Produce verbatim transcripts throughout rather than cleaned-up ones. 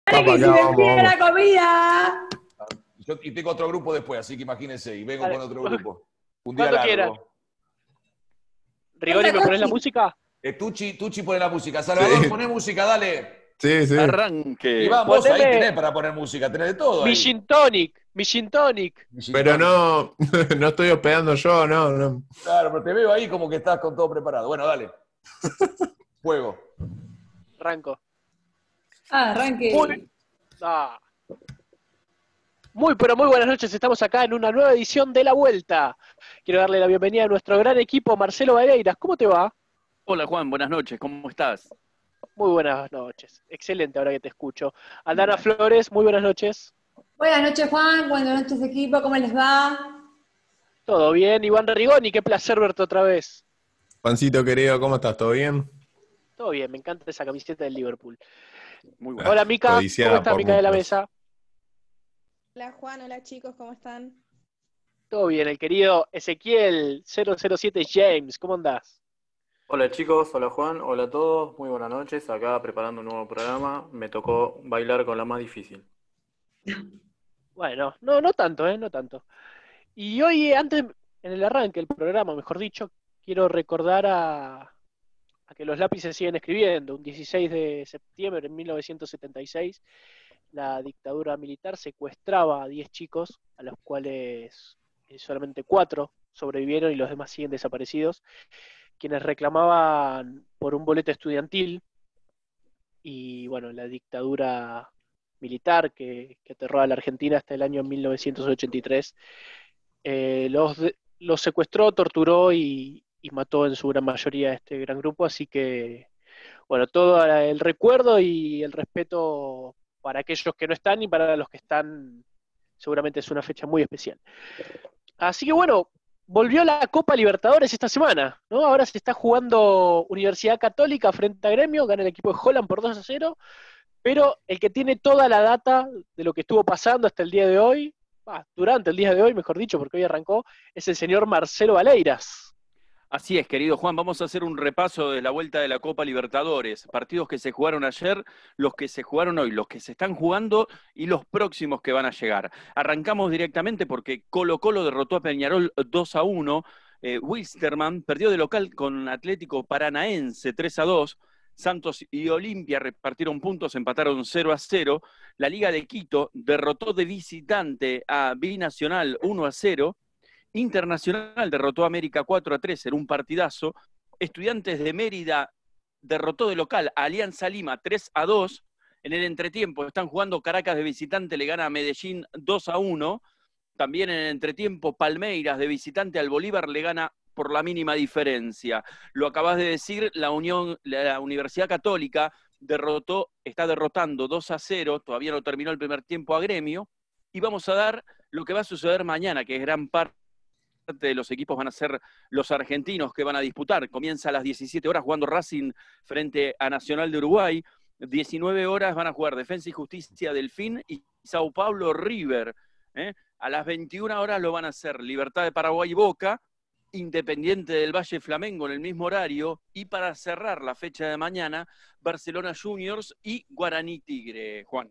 ¡Dale que se me pide la comida! Yo, y tengo otro grupo después, así que imagínense, y vengo Dale. con otro grupo. Un día Cuando largo. quieras. Rigoni, ¿me pones la música? Eh, Tucci, Tucci pone la música. Salvador, Sí. poné música, dale. Sí, sí. Arranque. Iván, vos ahí Poneme tenés para poner música, tenés de todo mi ahí. gin tonic, mi gin tonic. Mi gin Pero tonic. no, no estoy hospedando yo, no, no. Claro, pero te veo ahí como que estás con todo preparado. Bueno, dale. Fuego. Arranco. Ah, arranque. Muy, ah. Muy, pero muy buenas noches. Estamos acá en una nueva edición de La Vuelta. Quiero darle la bienvenida a nuestro gran equipo, Marcelo Vareiras. ¿Cómo te va? Hola Juan, buenas noches, ¿cómo estás? Muy buenas noches. Excelente, ahora que te escucho. Aldana Flores, muy buenas noches. Buenas noches, Juan. Buenas noches, equipo. ¿Cómo les va? Todo bien. Iván Rigoni, qué placer verte otra vez. Juancito querido, ¿cómo estás? ¿Todo bien? Todo bien, me encanta esa camiseta del Liverpool. Muy bueno. Hola Mica, Codiciada ¿cómo está por Mica de la muchos. mesa? Hola Juan, hola chicos, ¿cómo están? Todo bien, el querido Ezequiel cero cero siete James, ¿cómo andás? Hola chicos, hola Juan, hola a todos, muy buenas noches, acá preparando un nuevo programa, me tocó bailar con la más difícil. Bueno, no, no tanto, ¿eh? No tanto. Y hoy, antes, en el arranque del programa, mejor dicho, quiero recordar a, a que los lápices siguen escribiendo. Un dieciséis de septiembre de mil novecientos setenta y seis, la dictadura militar secuestraba a diez chicos, a los cuales eh, solamente cuatro sobrevivieron y los demás siguen desaparecidos, quienes reclamaban por un boleto estudiantil. Y bueno, la dictadura militar que, que aterró a la Argentina hasta el año mil novecientos ochenta y tres, eh, los, de- los secuestró, torturó y, y mató en su gran mayoría a este gran grupo, así que, bueno, todo el recuerdo y el respeto para aquellos que no están y para los que están, seguramente es una fecha muy especial. Así que bueno, volvió la Copa Libertadores esta semana, ¿no? Ahora se está jugando Universidad Católica frente a Gremio, gana el equipo de Holland por dos a cero, pero el que tiene toda la data de lo que estuvo pasando hasta el día de hoy, ah, durante el día de hoy, mejor dicho, porque hoy arrancó, es el señor Marcelo Valeiras. Así es, querido Juan, vamos a hacer un repaso de la vuelta de la Copa Libertadores. Partidos que se jugaron ayer, los que se jugaron hoy, los que se están jugando y los próximos que van a llegar. Arrancamos directamente porque Colo-Colo derrotó a Peñarol dos a uno. Eh, Wilstermann perdió de local con Atlético Paranaense tres a dos. Santos y Olimpia repartieron puntos, empataron cero a cero. La Liga de Quito derrotó de visitante a Binacional uno a cero. Internacional derrotó a América cuatro a tres en un partidazo. Estudiantes de Mérida derrotó de local a Alianza Lima tres a dos. En el entretiempo están jugando Caracas de visitante, le gana a Medellín dos a uno. También en el entretiempo Palmeiras de visitante al Bolívar le gana por la mínima diferencia. Lo acabas de decir, la, Unión, la Universidad Católica derrotó, está derrotando dos a cero, todavía no terminó el primer tiempo a Gremio, y vamos a dar lo que va a suceder mañana, que es gran parte de los equipos van a ser los argentinos que van a disputar. Comienza a las diecisiete horas jugando Racing frente a Nacional de Uruguay. diecinueve horas van a jugar Defensa y Justicia Delfín y Sao Paulo River. ¿eh? A las veintiuna horas lo van a hacer Libertad de Paraguay y Boca, Independiente del Valle Flamengo en el mismo horario, y para cerrar la fecha de mañana, Barcelona Juniors y Guaraní Tigre, Juan.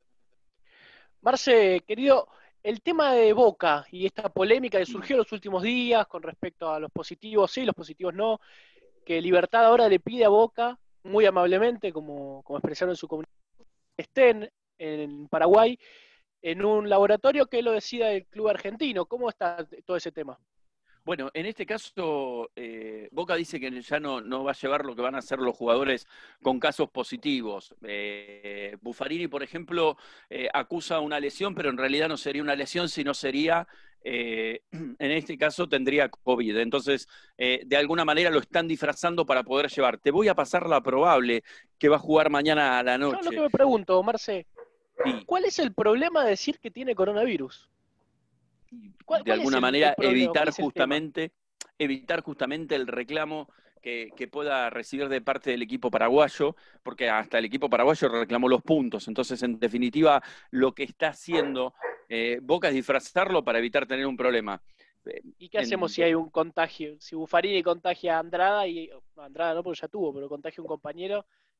Marce, querido, el tema de Boca y esta polémica que surgió en los últimos días con respecto a los positivos sí, los positivos no, que Libertad ahora le pide a Boca, muy amablemente, como, como expresaron en su comunicación, que estén en Paraguay en un laboratorio que lo decida el club argentino. ¿Cómo está todo ese tema? Bueno, en este caso, eh, Boca dice que ya no, no va a llevar lo que van a hacer los jugadores con casos positivos. Eh, Buffarini, por ejemplo, eh, acusa una lesión, pero en realidad no sería una lesión, sino sería, eh, en este caso, tendría COVID. Entonces, eh, de alguna manera lo están disfrazando para poder llevar. Te voy a pasar la probable que va a jugar mañana a la Yo lo noche. que me pregunto, Marce, Sí. ¿cuál es el problema de decir que tiene coronavirus? ¿Cuál, de cuál alguna es el, manera el problema? ¿Cuál evitar es el justamente, evitar justamente el reclamo que, que pueda recibir de parte del equipo paraguayo, porque hasta el equipo paraguayo reclamó los puntos. Entonces, en definitiva, lo que está haciendo eh, Boca es disfrazarlo para evitar tener un problema. ¿Y qué hacemos en, si hay un contagio? Si Buffarini contagia a Andrada, y no, Andrada no, porque ya tuvo, pero contagia a un compañero,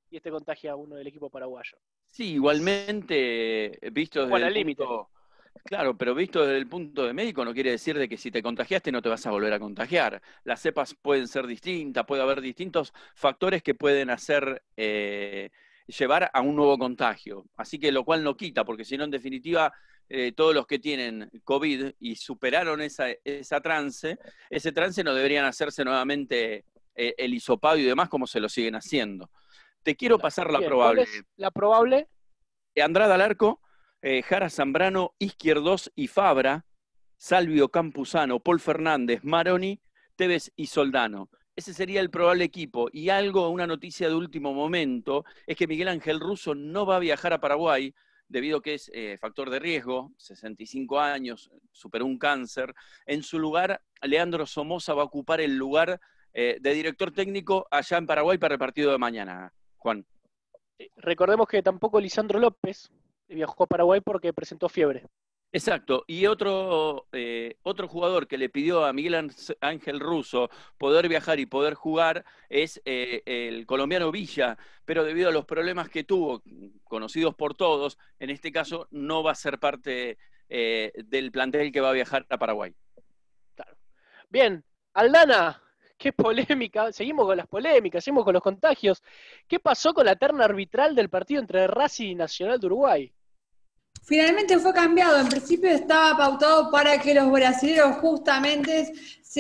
y este contagia a uno del equipo paraguayo. Sí, igualmente, visto desde Bueno, el al límite. punto, claro, pero visto desde el punto de médico no quiere decir de que si te contagiaste no te vas a volver a contagiar. Las cepas pueden ser distintas, puede haber distintos factores que pueden hacer eh, llevar a un nuevo contagio. Así que lo cual no quita, porque si no, en definitiva, eh, todos los que tienen COVID y superaron esa, esa trance, ese trance no deberían hacerse nuevamente eh, el hisopado y demás como se lo siguen haciendo. Te quiero pasar la Bien, probable. ¿cuál es la probable? Andrada al arco, eh, Jara Zambrano, Izquierdos y Fabra, Salvio Campuzano, Paul Fernández, Maroni, Tevez y Soldano. Ese sería el probable equipo. Y algo, una noticia de último momento, es que Miguel Ángel Russo no va a viajar a Paraguay, debido a que es eh, factor de riesgo, sesenta y cinco años, superó un cáncer. En su lugar, Leandro Somoza va a ocupar el lugar eh, de director técnico allá en Paraguay para el partido de mañana, Juan. Recordemos que tampoco Lisandro López viajó a Paraguay porque presentó fiebre. Exacto, y otro, eh, otro jugador que le pidió a Miguel Ángel Russo poder viajar y poder jugar es eh, el colombiano Villa, pero debido a los problemas que tuvo, conocidos por todos, en este caso no va a ser parte eh, del plantel que va a viajar a Paraguay. Claro. Bien, Aldana, qué polémica, seguimos con las polémicas, seguimos con los contagios. ¿Qué pasó con la terna arbitral del partido entre Racing y Nacional de Uruguay? Finalmente fue cambiado. En principio estaba pautado para que los brasileños justamente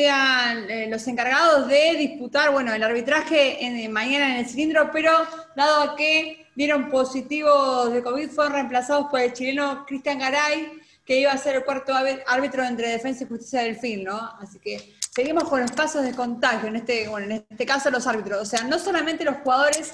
sean eh, los encargados de disputar, bueno, el arbitraje en, mañana en el cilindro, pero dado que dieron positivos de COVID, fueron reemplazados por el chileno Cristian Garay, que iba a ser el cuarto árbitro entre Defensa y Justicia del Fin, ¿no? Así que seguimos con los casos de contagio, en este, bueno, en este caso los árbitros. O sea, no solamente los jugadores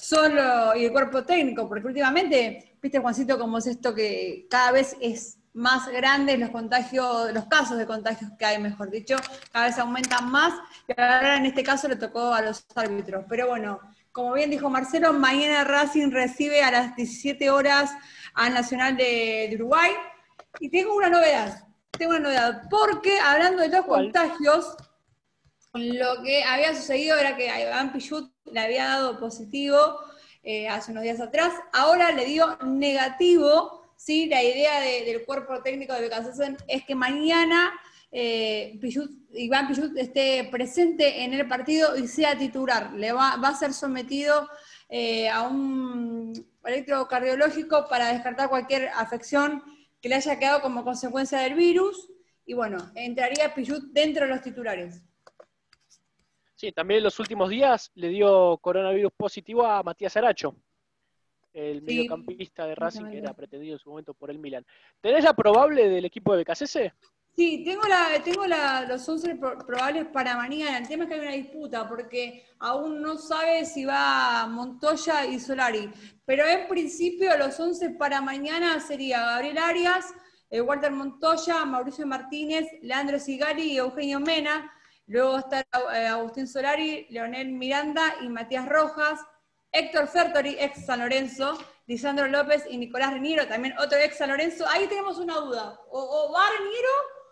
solo y el cuerpo técnico, porque últimamente, viste, Juancito, cómo es esto que cada vez es más grande los contagios, los casos de contagios que hay, mejor dicho, cada vez aumentan más, y ahora en este caso le tocó a los árbitros. Pero bueno, como bien dijo Marcelo, mañana Racing recibe a las diecisiete horas al Nacional de, de Uruguay, y tengo una novedad, tengo una novedad, porque hablando de los ¿Cuál? contagios, lo que había sucedido era que a Iván Pichut le había dado positivo eh, hace unos días atrás, ahora le dio negativo, ¿sí? La idea de, del cuerpo técnico de Becasesen es que mañana eh, Pichut, Iván Pichut esté presente en el partido y sea titular. Le va, va a ser sometido eh, a un electrocardiológico para descartar cualquier afección que le haya quedado como consecuencia del virus, y bueno, entraría Pichut dentro de los titulares. Sí, también en los últimos días le dio coronavirus positivo a Matías Aracho, el Sí, mediocampista de Racing que exactamente. era pretendido en su momento por el Milan. ¿Tenés la probable del equipo de Becasese? Sí, tengo, la, tengo la, los once pro- probables para mañana. El tema es que hay una disputa porque aún no sabe si va Montoya y Solari. Pero en principio los once para mañana sería Gabriel Arias, eh, Walter Montoya, Mauricio Martínez, Leandro Sigali y Eugenio Mena. Luego está eh, Agustín Solari, Leonel Miranda y Matías Rojas. Héctor Fertori, ex San Lorenzo, Lisandro López y Nicolás Reniero, también otro ex San Lorenzo. Ahí tenemos una duda. O, o va Reniero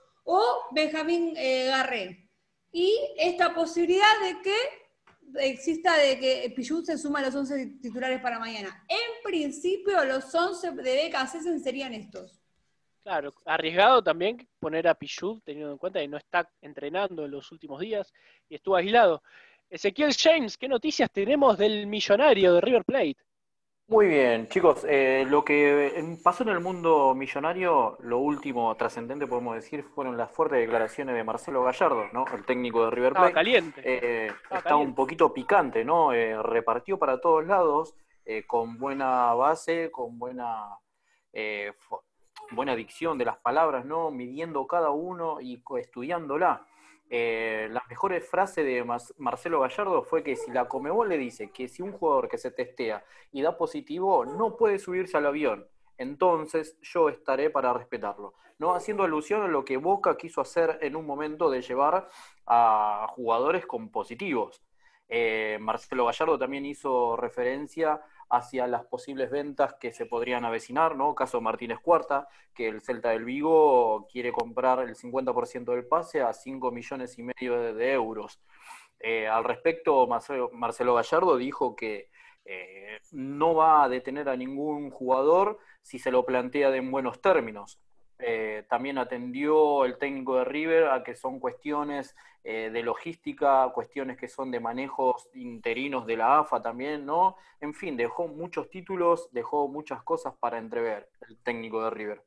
o Benjamín eh, Garré. Y esta posibilidad de que exista de que Pichut se suma a los once titulares para mañana. En principio, los once de Becasesen serían estos. Claro, arriesgado también poner a Pichut, teniendo en cuenta que no está entrenando en los últimos días y estuvo aislado. Ezequiel James, ¿qué noticias tenemos del millonario de River Plate? Muy bien, chicos, eh, lo que pasó en el mundo millonario, lo último trascendente podemos decir, fueron las fuertes declaraciones de Marcelo Gallardo, ¿no? El técnico de River Estaba Plate. caliente. Eh, Estaba está un caliente. poquito picante, ¿no? Eh, repartió para todos lados, eh, con buena base, con buena, eh, fo- buena dicción de las palabras, ¿no? Midiendo cada uno y co- estudiándola. Eh, las mejores frases de Mas- Marcelo Gallardo fue que si la Conmebol le dice que si un jugador que se testea y da positivo no puede subirse al avión, entonces yo estaré para respetarlo, ¿no? Haciendo alusión a lo que Boca quiso hacer en un momento de llevar a jugadores con positivos. Eh, Marcelo Gallardo también hizo referencia hacia las posibles ventas que se podrían avecinar, ¿no? Caso Martínez Cuarta, que el Celta del Vigo quiere comprar el cincuenta por ciento del pase a cinco millones y medio de, de euros. Eh, al respecto, Marcelo, Marcelo Gallardo dijo que eh, no va a detener a ningún jugador si se lo plantea de en buenos términos. Eh, también atendió el técnico de River a que son cuestiones eh, de logística, cuestiones que son de manejos interinos de la A F A también, ¿no? En fin, dejó muchos títulos, dejó muchas cosas para entrever el técnico de River.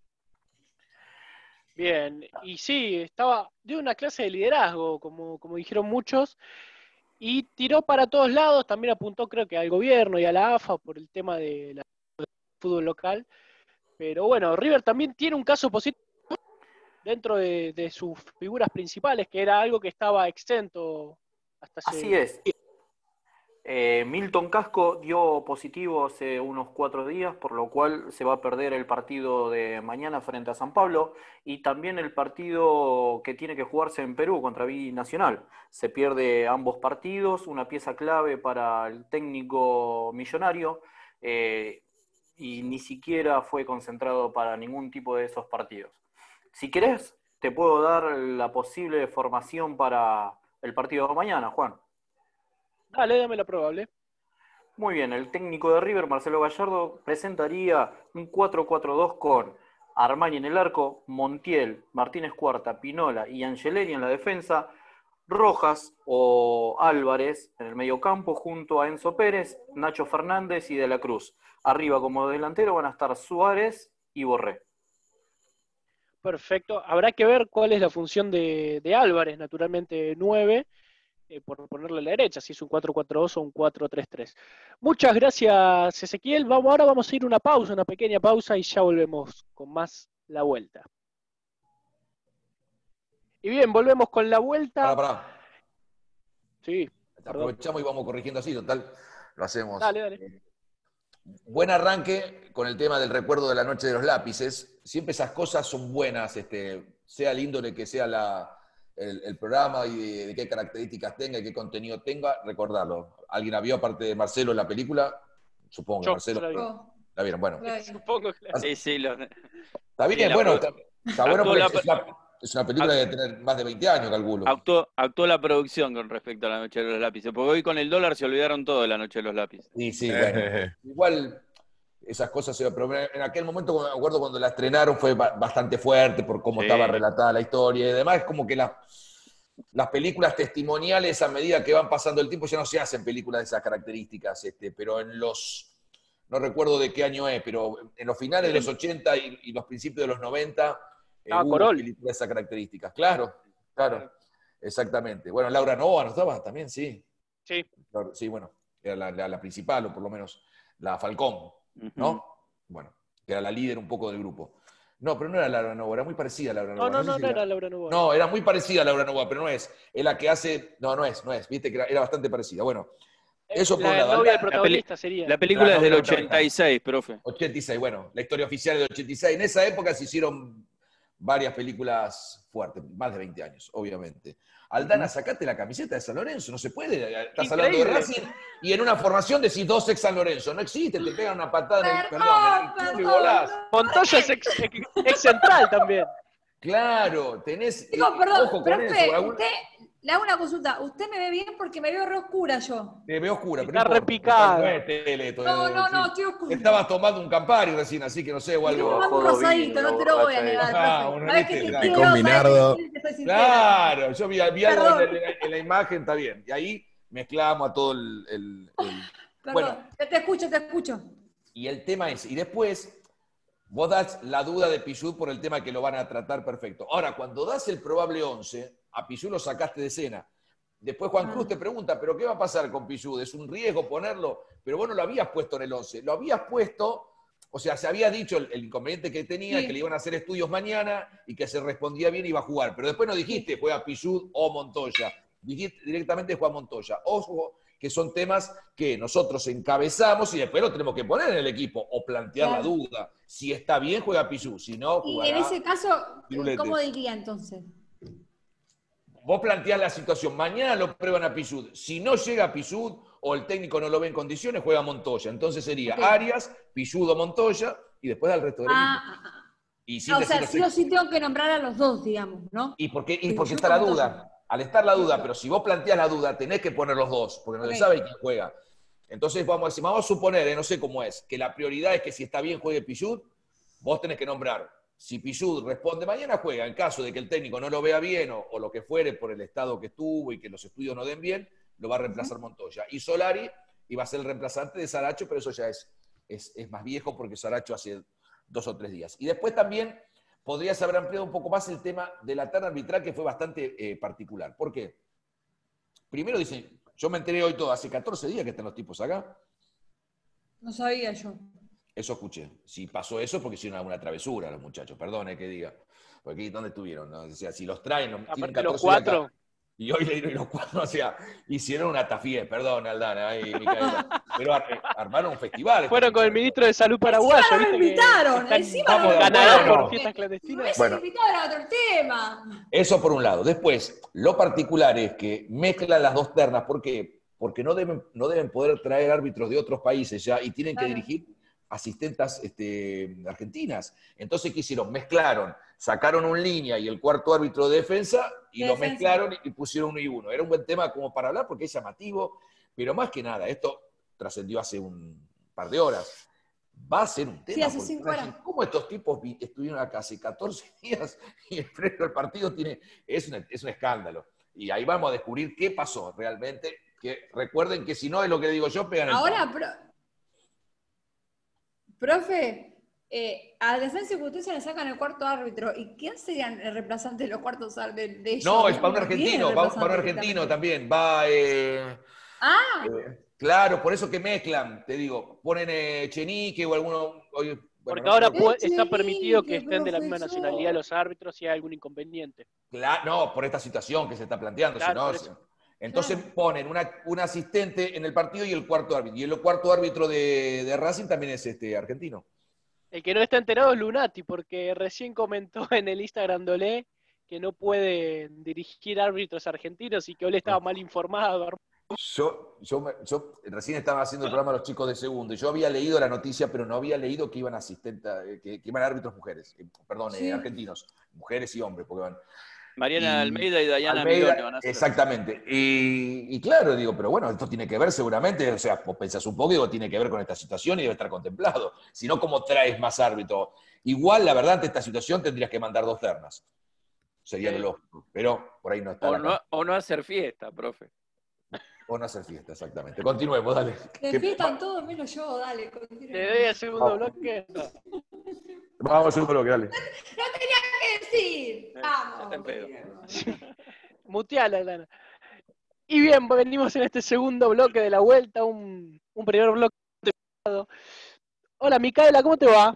Bien, y sí, estaba de una clase de liderazgo, como, como dijeron muchos, y tiró para todos lados, también apuntó creo que al gobierno y a la A F A por el tema de la, del fútbol local. Pero bueno, River también tiene un caso positivo dentro de, de sus figuras principales, que era algo que estaba exento hasta hace... Así es. Eh, Milton Casco dio positivo hace unos cuatro días, por lo cual se va a perder el partido de mañana frente a San Pablo y también el partido que tiene que jugarse en Perú contra Binacional. Se pierde ambos partidos, una pieza clave para el técnico millonario. Eh, y ni siquiera fue concentrado para ningún tipo de esos partidos. Si querés, te puedo dar la posible formación para el partido de mañana, Juan. Dale, dame la probable. Muy bien, el técnico de River, Marcelo Gallardo, presentaría un cuatro cuatro dos con Armani en el arco, Montiel, Martínez Cuarta, Pinola y Angeleri en la defensa, Rojas o Álvarez en el mediocampo junto a Enzo Pérez, Nacho Fernández y De la Cruz. Arriba como delantero van a estar Suárez y Borré. Perfecto. Habrá que ver cuál es la función de, de Álvarez, naturalmente nueve, eh, por ponerle a la derecha, si es un cuatro cuatro dos o un cuatro tres tres. Muchas gracias, Ezequiel. Vamos, ahora vamos a ir a una pausa, una pequeña pausa, y ya volvemos con más La Vuelta. Y bien, volvemos con La Vuelta. Pará, pará. Sí, perdón. Aprovechamos y vamos corrigiendo así, total, lo hacemos. Dale, dale. Buen arranque con el tema del recuerdo de la noche de los lápices. Siempre esas cosas son buenas, este, sea el índole que sea la, el, el programa y de, de qué características tenga y qué contenido tenga, recordarlo. ¿Alguien la vio aparte de Marcelo la película? Supongo que Yo, Marcelo. yo la vi. ¿La, ¿La vieron? Bueno. Supongo que la vi. Sí, sí. Lo... Está bien, sí, bueno, la... está, está bueno porque la... es, una, es una película que debe tener más de veinte años, calculo. Actuó, actuó la producción con respecto a la noche de los lápices, porque hoy con el dólar se olvidaron todo de la noche de los lápices. Sí, sí, bueno. Igual esas cosas, pero en aquel momento, me acuerdo cuando la estrenaron, fue bastante fuerte por cómo sí. estaba relatada la historia y demás. Es como que las, las películas testimoniales, a medida que van pasando el tiempo, ya no se hacen películas de esas características, este, pero en los, no recuerdo de qué año es, pero en los finales de los ochenta y, y los principios de los noventa, eh, ah, hubo Corol. películas de esas características. Claro, claro, exactamente. Bueno, Laura Nova, ¿no estaba? También, sí. Sí. Sí, bueno, era la, la, la principal, o por lo menos la Falcón. ¿No? Uh-huh. Bueno, que era la líder un poco del grupo. No, pero no era Laura Nova, era muy parecida a Laura Nova. No, no, no, no, si no era... era Laura Nova. No, era muy parecida a Laura Nova, pero no es. Es la que hace... No, no es, no es. Viste que era, era bastante parecida. Bueno, eso por la un lado. novia La, del protagonista la sería. La película la es del ochenta y seis, profe. ochenta y seis, bueno, la historia oficial es del ochenta y seis. En esa época se hicieron varias películas fuertes, más de veinte años, obviamente. Aldana, sacate la camiseta de San Lorenzo, no se puede. Estás Increíble. Hablando de Racing y en una formación decís dos ex San Lorenzo. No existe, te pegan una patada en el, Perdón, perdón, en el culo y perdón, volás. no. Montoya es ex, ex, ex central también. Claro, tenés. Digo, eh, perdón, ojo con profe, eso. usted, le hago una consulta. Usted me ve bien porque me veo re oscura yo. Te veo oscura, pero Está no importa, repicada. No es tele, esto, No, es- no, sí. no, estoy oscura. Estabas tomando un Campari recién, así que no sé, o Estoy algo. tomando un Jodo rosadito, vino, no te lo voy a borracha negar, de- Ah, profe. bueno, Sabés que viste, te claro. quiero, Con sabés que Minardo. te soy sincera. Claro, yo vi, vi algo Perdón. en, la- en la imagen, está bien. Y ahí mezclamos a todo el. el- el- Perdón, Bueno. te, te escucho, te escucho. Y el tema es, y después, vos das la duda de Pichud por el tema que lo van a tratar perfecto. Ahora, cuando das el probable once, a Pichud lo sacaste de escena. Después Juan Ah. Cruz te pregunta, ¿pero qué va a pasar con Pichud? ¿Es un riesgo ponerlo? Pero vos no lo habías puesto en el once. Lo habías puesto, o sea, se había dicho el, el inconveniente que tenía, Sí. que le iban a hacer estudios mañana y que se respondía bien y iba a jugar. Pero después no dijiste, juega Pichud o Montoya. Dijiste directamente Juan Montoya. Ojo, que son temas que nosotros encabezamos y después lo tenemos que poner en el equipo o plantear Claro. la duda. Si está bien, juega Pichud. Si no, Y jugará. en ese caso, Pirulete. ¿cómo diría entonces? Vos planteás la situación, mañana lo prueban a Pichud. Si no llega a Pichud o el técnico no lo ve en condiciones, juega Montoya. Entonces sería Ok. Arias, Pichud o Montoya y después al resto del Ah, equipo. ah, ah. Y, sin Ah, o decir sea, los sí o ex- sí tengo que nombrar a los dos, digamos, ¿no? y porque, y Pichud porque o está la Montoya. duda. Al estar la duda, pero si vos planteás la duda, tenés que poner los dos, porque no Ok. se sabe quién juega. Entonces vamos a decir, vamos a suponer, eh, no sé cómo es, que la prioridad es que si está bien juegue Pichut, vos tenés que nombrar. Si Pichut responde mañana, juega. En caso de que el técnico no lo vea bien o, o lo que fuere por el estado que estuvo y que los estudios no den bien, lo va a reemplazar Montoya. Y Solari iba a ser el reemplazante de Saracho, pero eso ya es, es, es más viejo porque Saracho hace dos o tres días. Y después también podrías haber ampliado un poco más el tema de la terna arbitral, que fue bastante eh, particular. ¿Por qué? Primero dicen, yo me enteré hoy todo, hace catorce días que están los tipos acá. No sabía yo. Eso escuché. Si pasó eso es porque hicieron alguna travesura los muchachos, perdone que diga. Porque ¿dónde estuvieron? ¿No? O sea, si los traen, tienen Aparte catorce los cuatro. días acá, y hoy le dieron los cuatro, o sea, hicieron una tafié, perdón, Aldana, ahí, Micaela. Pero ar armaron un festival. Fueron con el ministro de Salud paraguayo, Encima ¿viste? nos invitaron, Que encima están nos ganados invitaron. por fiestas Me clandestinas. hubiesen Bueno. invitado a otro tema. Eso por un lado. Después, lo particular es que mezclan las dos ternas. ¿Por qué? Porque no deben, no deben poder traer árbitros de otros países ya y tienen que Claro. dirigir asistentas este, argentinas. Entonces, ¿qué hicieron? Mezclaron, sacaron un línea y el cuarto árbitro de defensa y De lo defensa. mezclaron y pusieron uno y uno. Era un buen tema como para hablar porque es llamativo, pero más que nada, esto trascendió hace un par de horas. Va a ser un tema. Sí, hace porque cinco imagínate, horas. ¿cómo estos tipos vi- estuvieron acá hace catorce días y el freno del partido tiene, es, una- es un escándalo? Y ahí vamos a descubrir qué pasó realmente. Que recuerden que si no es lo que digo yo, pegan el Ahora, palo. pro... profe, eh, a Defensa y Justicia le sacan el cuarto árbitro. ¿Y quién serían el reemplazante de los cuartos árbitros de ellos? No, es para un tienen argentino, va, reemplazante para un argentino directamente. también. Va, eh, Ah, eh, claro, por eso que mezclan, te digo, ponen eh, Chenique o alguno. Oye, bueno, Porque no ahora creo que- puede- está Echenique, permitido que estén de la misma profesor. nacionalidad los árbitros si hay algún inconveniente. Cla- no, por esta situación que se está planteando. si Claro, no, por si- eso. entonces Claro. ponen una, un asistente en el partido y el cuarto árbitro. Y el cuarto árbitro de, de Racing también es este argentino. El que no está enterado es Lunati, porque recién comentó en el Instagram de Olé que no puede dirigir árbitros argentinos y que Olé estaba mal informado. Yo, yo, me- yo recién estaba haciendo el programa Los Chicos de Segundo y yo había leído la noticia, pero no había leído que iban asistentes, que, que iban árbitros mujeres, eh, perdón, Sí. eh, argentinos, mujeres y hombres, porque van. Mariana Y- Almeida y Dayana Almeida, Migone van a ser. exactamente. Y, y claro, digo, pero bueno, esto tiene que ver seguramente, o sea, vos pensás un poco, digo, tiene que ver con esta situación y debe estar contemplado. Si no, ¿cómo traes más árbitros? Igual, la verdad, ante esta situación tendrías que mandar dos ternas. Sería Sí. lo lógico. Pero por ahí no está O la no, o no hacer fiesta, profe. O no hacer fiesta, exactamente. Continuemos, dale. se Que- fiestan todos menos yo, dale. continúe. ¿Le doy el segundo bloque? No. Vamos al segundo bloque, dale. No tenía que decir. Vamos. está en pedo. Muteala, Lana. Y bien, venimos en este segundo bloque de la vuelta, un, un primer bloque. Hola, Micaela, ¿cómo te va?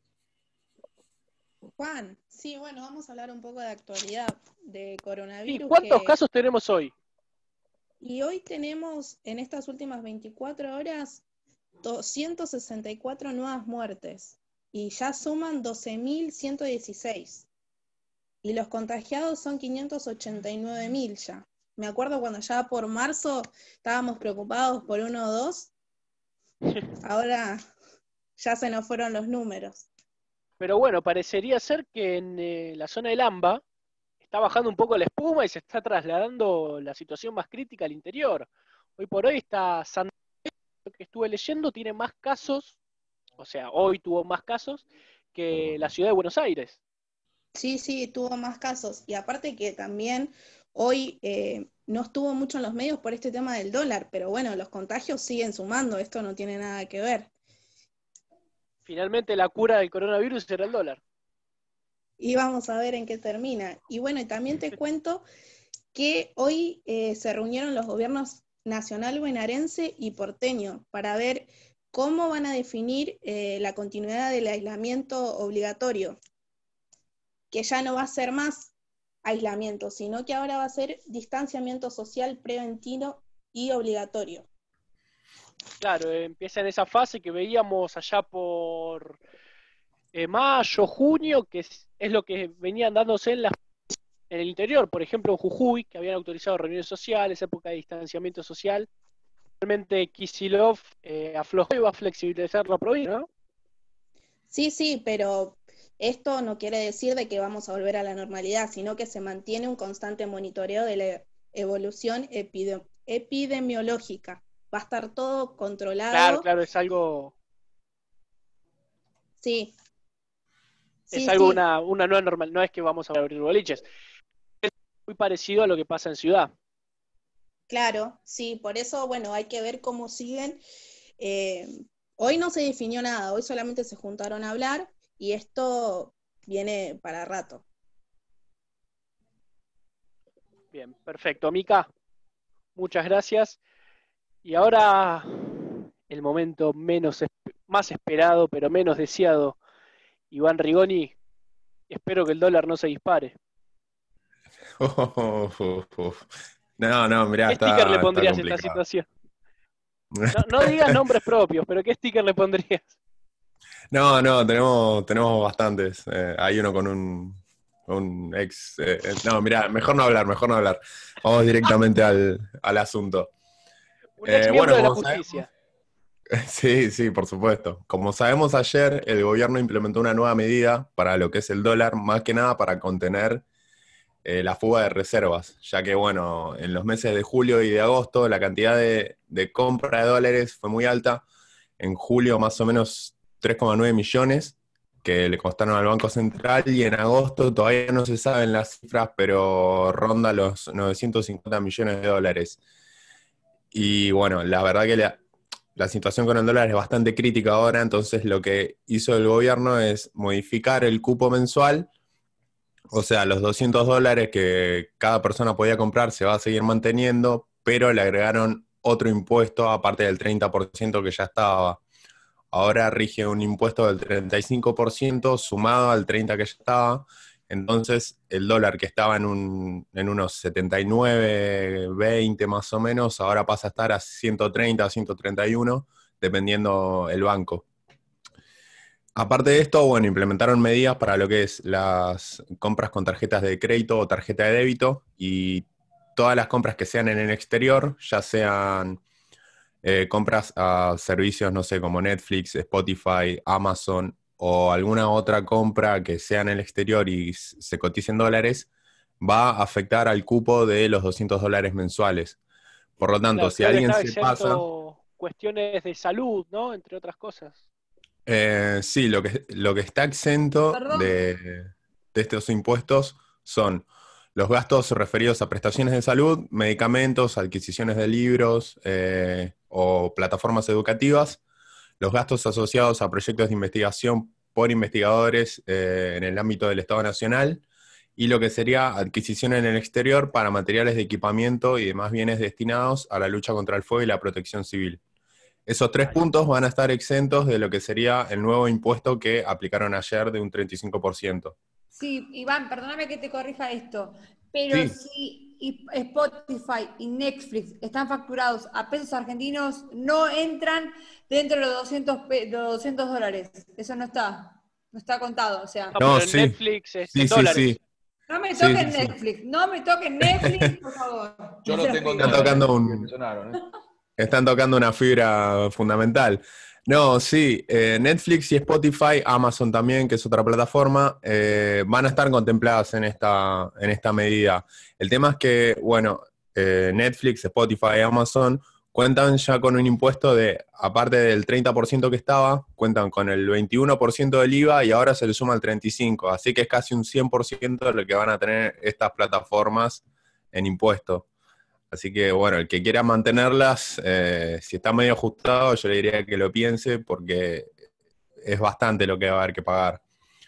Juan, sí, bueno, vamos a hablar un poco de actualidad de ¿Y coronavirus. cuántos que- casos tenemos hoy? Y hoy tenemos, en estas últimas veinticuatro horas, doscientas sesenta y cuatro nuevas muertes. Y ya suman doce mil ciento dieciséis. Y los contagiados son quinientos ochenta y nueve mil ya. Me acuerdo cuando ya por marzo estábamos preocupados por uno o dos. Ahora ya se nos fueron los números. Pero bueno, parecería ser que en eh, la zona del AMBA está bajando un poco la espuma y se está trasladando la situación más crítica al interior. Hoy por hoy está San lo que estuve leyendo, tiene más casos, o sea, hoy tuvo más casos que la ciudad de Buenos Aires. Sí, sí, tuvo más casos. Y aparte que también hoy eh, no estuvo mucho en los medios por este tema del dólar, pero bueno, los contagios siguen sumando, esto no tiene nada que ver. Finalmente la cura del coronavirus era el dólar. Y vamos a ver en qué termina. Y bueno, y también te cuento que hoy eh, se reunieron los gobiernos nacional bonaerense y porteño para ver cómo van a definir eh, la continuidad del aislamiento obligatorio, que ya no va a ser más aislamiento, sino que ahora va a ser distanciamiento social preventivo y obligatorio. Claro, eh, empieza en esa fase que veíamos allá por eh, mayo, junio, que es, es lo que venían dándose en, las, en el interior, por ejemplo en Jujuy, que habían autorizado reuniones sociales, época de distanciamiento social. Realmente Kicillof eh, aflojó y va a flexibilizar la provincia, ¿no? Sí, sí, pero esto no quiere decir de que vamos a volver a la normalidad, sino que se mantiene un constante monitoreo de la evolución epide- epidemiológica. va a estar todo controlado. Claro, claro, es algo, Sí. es Sí, algo sí, una, una nueva normal, no es que vamos a abrir boliches. Es muy parecido a lo que pasa en ciudad. claro, sí, por eso, bueno, hay que ver cómo siguen. Eh, hoy no se definió nada, hoy solamente se juntaron a hablar y esto viene para rato. Bien, perfecto. Mica, muchas gracias. Y ahora el momento menos esp- más esperado, pero menos deseado. Iván Rigoni, espero que el dólar no se dispare. Uf, uf, uf. No, no, mirá, ¿Qué sticker le está, está pondrías a esta complicado. situación? No, no digas nombres propios, pero ¿qué sticker le pondrías? No, no, tenemos, tenemos bastantes. Eh, hay uno con un, un ex. Eh, eh, no, mirá, mejor no hablar, mejor no hablar. Vamos directamente al, al asunto. Un ex Eh, miembro bueno, de la como sabemos, justicia. sí, sí, por supuesto. Como sabemos ayer, el gobierno implementó una nueva medida para lo que es el dólar, más que nada para contener eh, la fuga de reservas, ya que, bueno, en los meses de julio y de agosto la cantidad de, de compra de dólares fue muy alta. En julio más o menos tres coma nueve millones que le costaron al Banco Central y en agosto todavía no se saben las cifras, pero ronda los novecientos cincuenta millones de dólares. Y bueno, la verdad que la, la situación con el dólar es bastante crítica ahora, entonces lo que hizo el gobierno es modificar el cupo mensual, o sea, los doscientos dólares que cada persona podía comprar se va a seguir manteniendo, pero le agregaron otro impuesto aparte del treinta por ciento que ya estaba. Ahora rige un impuesto del treinta y cinco por ciento sumado al treinta por ciento que ya estaba. Entonces, el dólar que estaba en, un, en unos setenta y nueve, veinte más o menos, ahora pasa a estar a ciento treinta, ciento treinta y uno, dependiendo el banco. Aparte de esto, bueno, implementaron medidas para lo que es las compras con tarjetas de crédito o tarjeta de débito y todas las compras que sean en el exterior, ya sean eh, compras a servicios, no sé, como Netflix, Spotify, Amazon o alguna otra compra que sea en el exterior y s- se cotice en dólares, va a afectar al cupo de los doscientos dólares mensuales. Por lo tanto, Claro, si creo que alguien estaba se pasa, exento cuestiones de salud, ¿no? Entre otras cosas. eh, sí, lo que, lo que está exento Perdón. de, de estos impuestos son los gastos referidos a prestaciones de salud, medicamentos, adquisiciones de libros eh, o plataformas educativas, los gastos asociados a proyectos de investigación por investigadores eh, en el ámbito del Estado Nacional y lo que sería adquisición en el exterior para materiales de equipamiento y demás bienes destinados a la lucha contra el fuego y la protección civil. Esos tres Ahí. puntos van a estar exentos de lo que sería el nuevo impuesto que aplicaron ayer de un treinta y cinco por ciento. Sí, Iván, perdóname que te corrija esto, pero Sí, si y- Spotify y Netflix están facturados a pesos argentinos, no entran dentro de los doscientos, pe- de los doscientos dólares. Eso no está, no está contado. O sea, No, no, pero en sí, Netflix es sí, en sí, sí, dólares. no me sí, toquen sí, sí. Netflix, no me toquen Netflix, por favor. Yo No se lo los tengo en pido. Están dólares, tocando así que me un, sonaron, ¿eh? están tocando una fibra fundamental. No, sí, eh, Netflix y Spotify, Amazon también, que es otra plataforma, eh, van a estar contempladas en esta, en esta medida. El tema es que, bueno, eh, Netflix, Spotify, Amazon cuentan ya con un impuesto de, aparte del treinta por ciento que estaba, cuentan con el veintiuno por ciento del IVA y ahora se le suma el treinta y cinco por ciento, así que es casi un cien por ciento de lo que van a tener estas plataformas en impuestos. Así que bueno, el que quiera mantenerlas, eh, si está medio ajustado, yo le diría que lo piense porque es bastante lo que va a haber que pagar.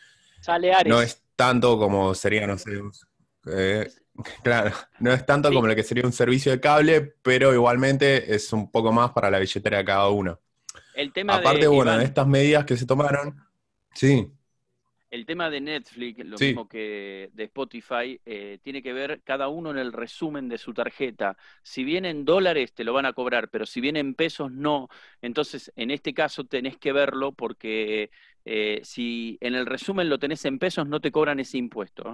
Sale No Ares. es tanto como sería, no sé, un- eh, claro, no es tanto Sí, como lo que sería un servicio de cable, pero igualmente es un poco más para la billetera de cada uno. El tema Aparte, de, bueno, de Iván, estas medidas que se tomaron, sí, el tema de Netflix, lo sí. mismo que de Spotify, eh, tiene que ver cada uno en el resumen de su tarjeta. Si viene en dólares, te lo van a cobrar, pero si viene en pesos, no. Entonces, en este caso, tenés que verlo porque eh, si en el resumen lo tenés en pesos, no te cobran ese impuesto.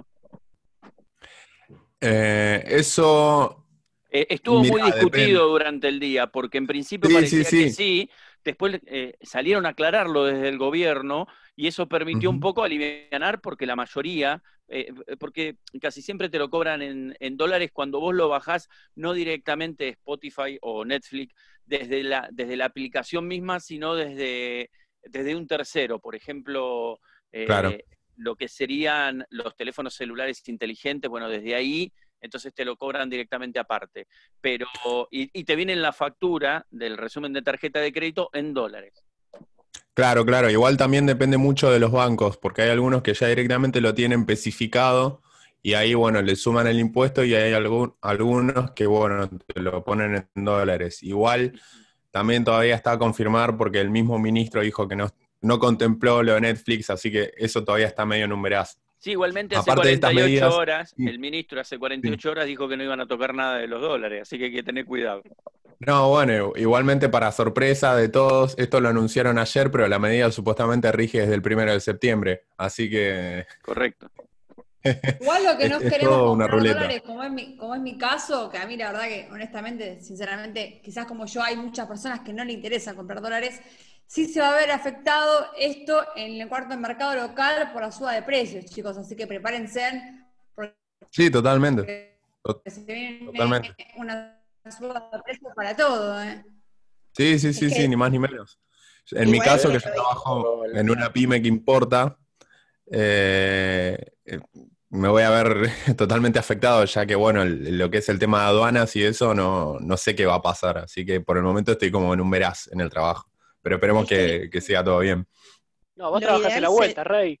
Eh, eso, Eh, estuvo mira, muy depende. discutido durante el día, porque en principio Sí, sí, parecía que sí, sí, después eh, salieron a aclararlo desde el gobierno y eso permitió uh-huh. un poco alivianar porque la mayoría, eh, porque casi siempre te lo cobran en, en dólares cuando vos lo bajás, no directamente Spotify o Netflix desde la, desde la aplicación misma, sino desde, desde un tercero, por ejemplo, eh, claro. lo que serían los teléfonos celulares inteligentes, bueno, desde ahí, entonces te lo cobran directamente aparte. Pero, y, y te viene en la factura del resumen de tarjeta de crédito en dólares. Claro, claro. Igual también depende mucho de los bancos, porque hay algunos que ya directamente lo tienen especificado y ahí, bueno, le suman el impuesto y hay algún, algunos que, bueno, te lo ponen en dólares. Igual también todavía está a confirmar porque el mismo ministro dijo que no, no contempló lo de Netflix, así que eso todavía está medio numeraz. Sí, igualmente hace Aparte cuarenta y ocho medidas, horas, sí. el ministro hace cuarenta y ocho sí. horas dijo que no iban a tocar nada de los dólares, así que hay que tener cuidado. No, bueno, igualmente para sorpresa de todos, esto lo anunciaron ayer, pero la medida supuestamente rige desde el primero de septiembre, así que... Correcto. Igual lo que no es, queremos es comprar dólares, como es, mi, como es mi caso, que a mí la verdad que honestamente, sinceramente, quizás como yo hay muchas personas que no le interesa comprar dólares, sí se va a ver afectado esto en el cuarto mercado local por la suba de precios, chicos, así que prepárense. Sí, totalmente. Totalmente. Una suba de precios para todo, ¿eh? Sí, sí, sí, es sí, que... ni más ni menos. En mi caso, que yo trabajo en una pyme que importa, eh, me voy a ver totalmente afectado, ya que, bueno, el, lo que es el tema de aduanas y eso, no, no sé qué va a pasar. Así que por el momento estoy como en un veraz en el trabajo. Pero esperemos que, que siga todo bien. No, vos trabajás en la vuelta, se... Rey.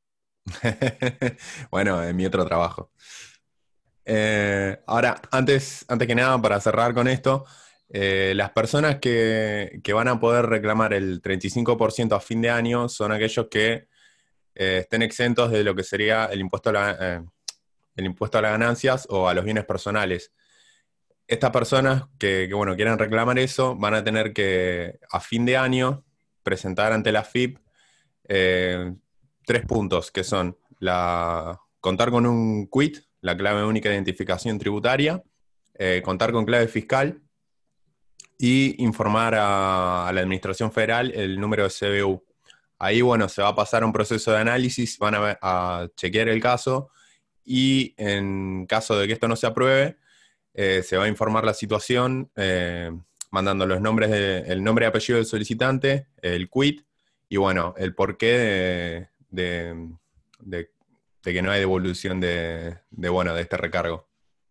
Bueno, en mi otro trabajo. Eh, ahora, antes, antes que nada, para cerrar con esto, eh, las personas que, que van a poder reclamar el treinta y cinco por ciento a fin de año son aquellos que eh, estén exentos de lo que sería el impuesto a la, eh, el impuesto a las ganancias o a los bienes personales. Estas personas que, que, bueno, quieran reclamar eso van a tener que, a fin de año, presentar ante la F I P eh, tres puntos, que son la, contar con un Q I T, la clave única de identificación tributaria, eh, contar con clave fiscal y informar a, a la Administración Federal el número de C B U. Ahí, bueno, se va a pasar a un proceso de análisis, van a, a chequear el caso y en caso de que esto no se apruebe, Eh, se va a informar la situación eh, mandando los nombres de, el nombre y apellido del solicitante, el Q I T y bueno, el porqué de, de, de, de que no hay devolución de, de, bueno, de este recargo.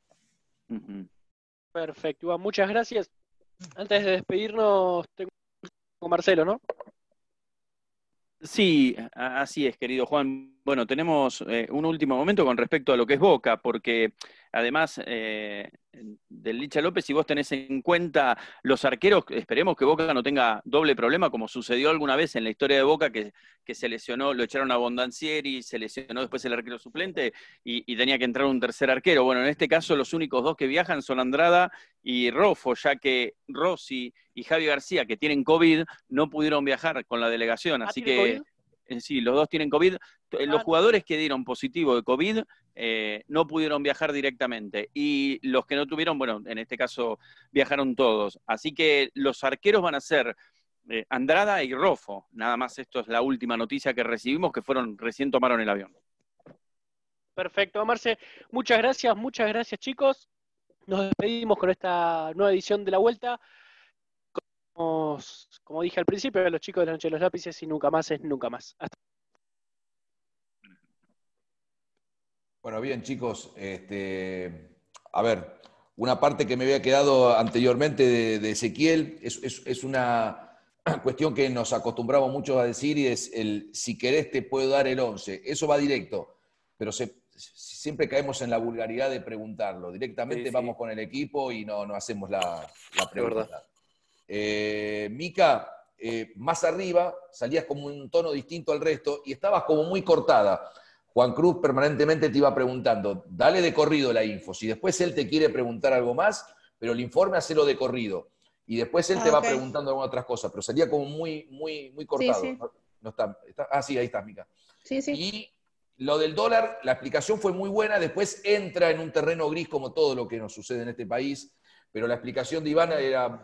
Perfecto, Iván, muchas gracias. Antes de despedirnos, tengo con Marcelo, ¿no? Sí, así es, querido Juan. Bueno, tenemos eh, un último momento con respecto a lo que es Boca, porque además eh, del Licha López, si vos tenés en cuenta los arqueros, esperemos que Boca no tenga doble problema, como sucedió alguna vez en la historia de Boca, que, que se lesionó, lo echaron a Bondancieri, se lesionó después el arquero suplente y, y tenía que entrar un tercer arquero. Bueno, en este caso los únicos dos que viajan son Andrada y Rofo, ya que Rossi y Javi García, que tienen COVID, no pudieron viajar con la delegación, así que... Eh, sí, los dos tienen COVID. Los jugadores que dieron positivo de COVID eh, no pudieron viajar directamente. Y los que no tuvieron, bueno, en este caso viajaron todos. Así que los arqueros van a ser eh, Andrada y Rofo. Nada más, esto es la última noticia que recibimos, que fueron, recién tomaron el avión. Perfecto, Marce. Muchas gracias, muchas gracias, chicos. Nos despedimos con esta nueva edición de La Vuelta. Como, como dije al principio, los chicos de la Noche de los Lápices y nunca más es nunca más. Hasta. Bueno, bien, chicos. Este, a ver, una parte que me había quedado anteriormente de, de Ezequiel es, es, es una cuestión que nos acostumbramos mucho a decir y es el si querés te puedo dar el once. Eso va directo, pero se, siempre caemos en la vulgaridad de preguntarlo. Directamente sí, sí. Vamos con el equipo y no, no hacemos la, la pregunta. Eh, Mica, eh, más arriba salías como un tono distinto al resto y estabas como muy cortada. Juan Cruz permanentemente te iba preguntando, dale de corrido la info, si después él te quiere preguntar algo más, pero el informe hacelo de corrido. Y después él ah, te va okay. preguntando algunas otras cosas, pero salía como muy, muy, muy cortado. Sí, sí. No, no está, está, ah, sí, ahí estás, Mica. Sí, sí. Y lo del dólar, la explicación fue muy buena, después entra en un terreno gris como todo lo que nos sucede en este país, pero la explicación de Iván era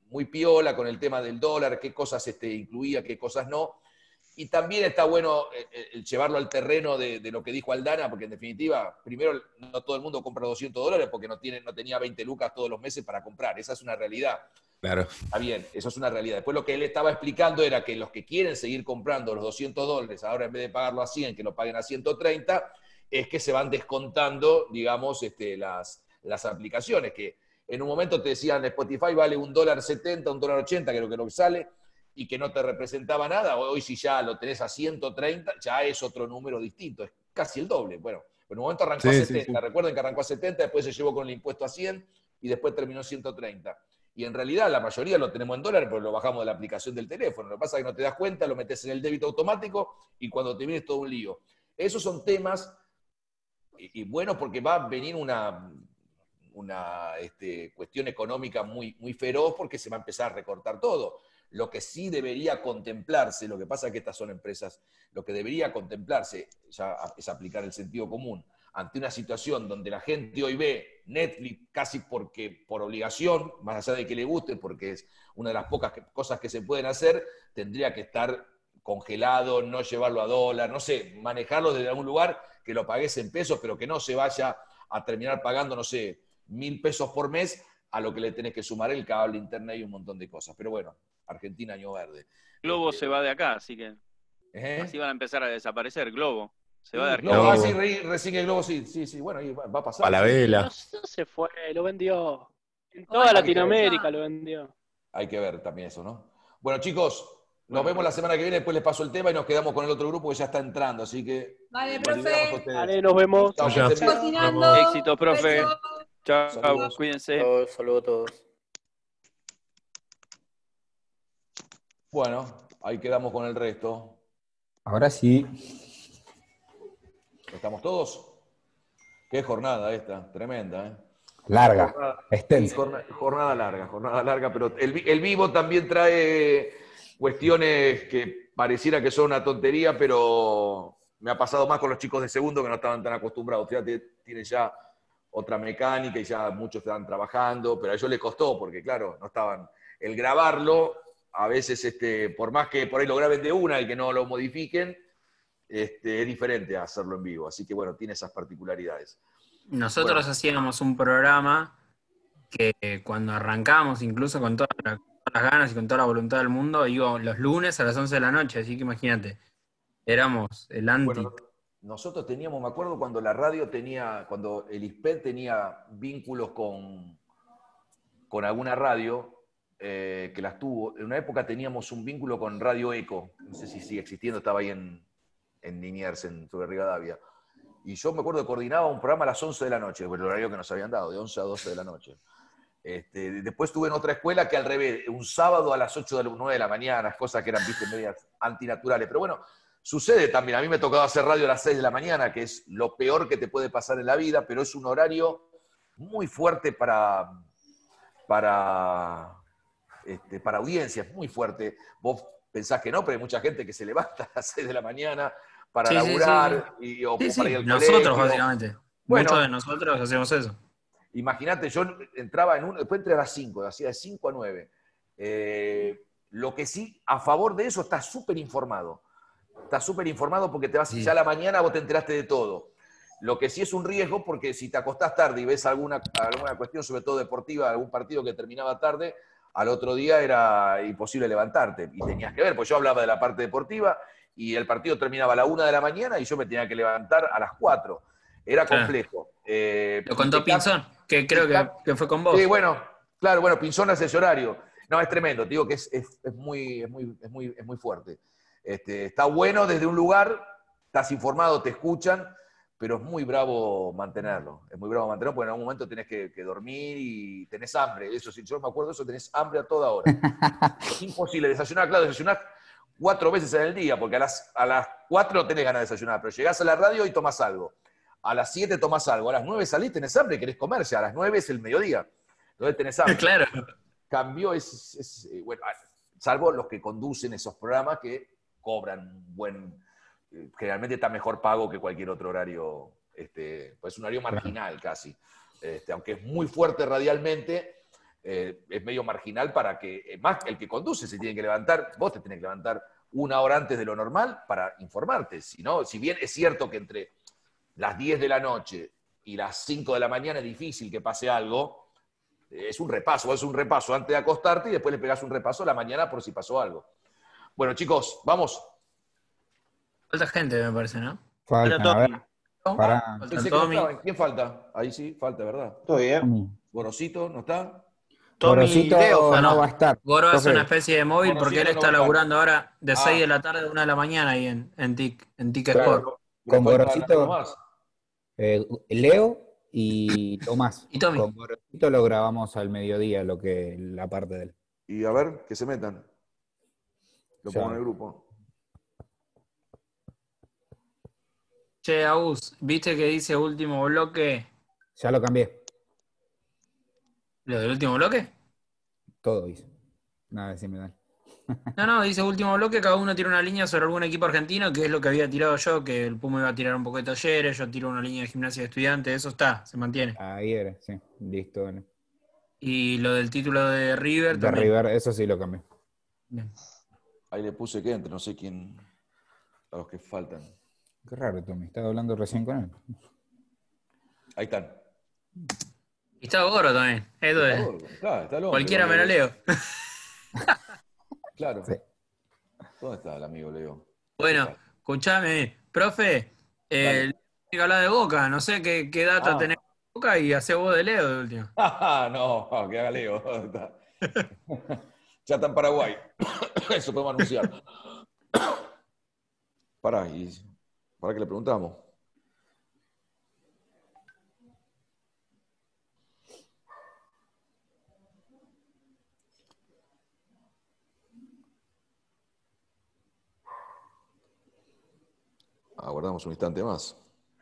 muy piola con el tema del dólar, qué cosas este, incluía, qué cosas no. Y también está bueno el, el llevarlo al terreno de, de lo que dijo Aldana, porque en definitiva, primero, no todo el mundo compra doscientos dólares porque no, tiene, no tenía veinte lucas todos los meses para comprar. Esa es una realidad. Claro. Está bien, eso es una realidad. Después lo que él estaba explicando era que los que quieren seguir comprando los doscientos dólares, ahora en vez de pagarlo a cien, que lo paguen a ciento treinta, es que se van descontando, digamos, este, las, las aplicaciones, que en un momento te decían Spotify vale un dólar setenta, un dólar ochenta, creo que es lo que sale, y que no te representaba nada. Hoy si ya lo tenés a ciento treinta, ya es otro número distinto, es casi el doble. Bueno, en un momento arrancó Sí, a sí, setenta, sí. recuerden que arrancó a setenta, después se llevó con el impuesto a cien y después terminó ciento treinta. Y en realidad la mayoría lo tenemos en dólares porque lo bajamos de la aplicación del teléfono. Lo que pasa es que no te das cuenta, lo metes en el débito automático y cuando te viene es todo un lío. Esos son temas, y, y bueno, porque va a venir una, una este, cuestión económica muy, muy feroz porque se va a empezar a recortar todo. Lo que sí debería contemplarse, lo que pasa es que estas son empresas, lo que debería contemplarse ya es aplicar el sentido común ante una situación donde la gente hoy ve Netflix casi porque por obligación, más allá de que le guste, porque es una de las pocas que, cosas que se pueden hacer, tendría que estar congelado, no llevarlo a dólar, no sé, manejarlo desde algún lugar que lo pagues en pesos, pero que no se vaya a terminar pagando, no sé, mil pesos por mes, a lo que le tenés que sumar el cable, internet y un montón de cosas. Pero bueno, Argentina, año verde. Globo Este, se va de acá, así que ¿eh? así van a empezar a desaparecer. Globo se Sí, va de Globo, Argentina. ah, Globo. sí, re- recién el Globo, sí, sí, sí, bueno, ahí va, va a pasar. Para la sí. Y vela. no, no se fue, lo vendió. En toda Hola, Latinoamérica ya. lo vendió. Hay que ver también eso, ¿no? Bueno, chicos, nos Bueno, vemos la semana que viene, después les paso el tema y nos quedamos con el otro grupo que ya está entrando, así que Vale, los liberamos a profe. ustedes. Dale, nos vemos. Chao, que Ya. estén bien. Cocinando. éxito, profe. Besos. Chao, Saludos. cuídense. Saludos saludos a todos. Bueno, ahí quedamos con el resto. Ahora sí. ¿Estamos todos? Qué jornada esta, tremenda, ¿eh? Larga, Jornada, extensa. jornada, jornada larga, jornada larga, pero el, vi- el vivo también trae cuestiones que pareciera que son una tontería, pero me ha pasado más con los chicos de segundo que no estaban tan acostumbrados. Fíjate, tienen ya otra mecánica y ya muchos están trabajando, pero a ellos les costó porque, claro, no estaban. El grabarlo, a veces, este, por más que por ahí lo graben de una y que no lo modifiquen, este, es diferente a hacerlo en vivo. Así que, bueno, tiene esas particularidades. Nosotros Bueno. hacíamos un programa que cuando arrancamos, incluso con todas la- todas las ganas y con toda la voluntad del mundo, iba los lunes a las once de la noche, así que imagínate, éramos el anti. Bueno, nosotros teníamos, me acuerdo cuando la radio tenía, cuando el I S P E D tenía vínculos con, con alguna radio, eh, que las tuvo. En una época teníamos un vínculo con Radio Eco, no sé si sigue existiendo, estaba ahí en, en Liniers, en, sobre Rivadavia. Y yo me acuerdo que coordinaba un programa a las once de la noche, el horario que nos habían dado, de once a doce de la noche. Este, después estuve en otra escuela que al revés, un sábado a las ocho de la nueve de la mañana, cosas que eran, viste, medias antinaturales. Pero bueno, sucede también. A mí me tocaba hacer radio a las seis de la mañana, que es lo peor que te puede pasar en la vida, pero es un horario muy fuerte para, para, este, para audiencias, muy fuerte. Vos pensás que no, pero hay mucha gente que se levanta a las seis de la mañana para Sí, sí, laburar y, o, Sí, o para ir sí, al nosotros colegio. básicamente. Bueno. Muchos de nosotros hacemos eso. Imagínate, yo entraba en uno, después entré a las cinco, hacía de cinco a nueve. Eh, lo que sí, a favor de eso, estás súper informado. Estás súper informado porque te vas, Sí. ya a la mañana vos te enteraste de todo. Lo que sí es un riesgo, porque si te acostás tarde y ves alguna, alguna cuestión, sobre todo deportiva, algún partido que terminaba tarde, al otro día era imposible levantarte. Y tenías que ver, pues yo hablaba de la parte deportiva y el partido terminaba a la una de la mañana y yo me tenía que levantar a las cuatro. Era Claro. complejo. Eh, Lo contó y te cam- Pinzón, que creo te que, cam- que fue con vos. Sí, bueno, claro, bueno, Pinzón hace ese horario. No, es tremendo, te digo que es, es- es muy, es, muy, es, muy, es muy fuerte. Este, está bueno desde un lugar, estás informado, te escuchan, pero es muy bravo mantenerlo. Es muy bravo mantenerlo porque en algún momento tenés que, que dormir y tenés hambre. Eso sí, yo me acuerdo de eso, tenés hambre a toda hora. Es imposible desayunar, claro, desayunar cuatro veces en el día, porque a las, a las cuatro no tenés ganas de desayunar, pero llegás a la radio y tomás algo. A las siete tomás algo, a las nueve salís, tenés hambre, querés comer, ya a las nueve es el mediodía. Entonces tenés hambre. Claro. Cambió, es, es, eh, bueno, salvo los que conducen esos programas que cobran un buen, eh, generalmente está mejor pago que cualquier otro horario, este, pues es un horario marginal casi, este, aunque es muy fuerte radialmente, eh, es medio marginal para que, eh, más el que conduce se tiene que levantar, vos te tenés que levantar una hora antes de lo normal para informarte. Si no, si bien es cierto que entre las diez de la noche y las cinco de la mañana es difícil que pase algo, es un repaso, es un repaso antes de acostarte y después le pegás un repaso a la mañana por si pasó algo. Bueno, chicos, vamos. Falta gente, me parece, ¿no? Faltan, a ver. Para... Pensé que no estaba. ¿Quién falta? Ahí sí, falta, ¿verdad? Todo bien. Gorosito, ¿no está? Gorosito Leo, no va a estar. Goro es Entonces, una especie de móvil porque él Gorosito está no va a laburando ahora de Ah. seis de la tarde a una de la mañana ahí en, en TIC, en TIC Claro. Sport. Con Pero falta Gorosito, alguno más. eh, Leo y Tomás. Y Tommy. Con Gorosito lo grabamos al mediodía, lo que la parte de él. Y a ver, que se metan. Lo Ya. pongo en el grupo. Che, Agus, ¿viste que dice último bloque? Ya lo cambié, ¿Lo del último bloque? todo hice. Nada, decime, dale. No, no, dice último bloque, cada uno tira una línea sobre algún equipo argentino, que es lo que había tirado yo, que el Puma iba a tirar un poco de Talleres, yo tiro una línea de Gimnasia de Estudiantes, eso está, se mantiene. Ahí era, sí, listo. Dale. Y lo del título de River De también. River, eso sí lo cambié. Bien. Ahí le puse que entre, no sé quién. A los que faltan. Qué raro, Tommy, estaba hablando recién con él. Ahí están. Y está Goro también, eso Está es. gordo, claro, está el hombre, Cualquiera me boludo. lo leo. Claro. Sí. ¿Dónde está el amigo Leo? Bueno, escuchame, profe, eh, hay que hablar de Boca, no sé qué, qué data Ah. tenés de Boca y hacé vos de Leo de último. Ah, no, que haga Leo. Está. Ya está en Paraguay. Eso podemos anunciar. Pará, y ¿para qué le preguntamos? Aguardamos un instante más.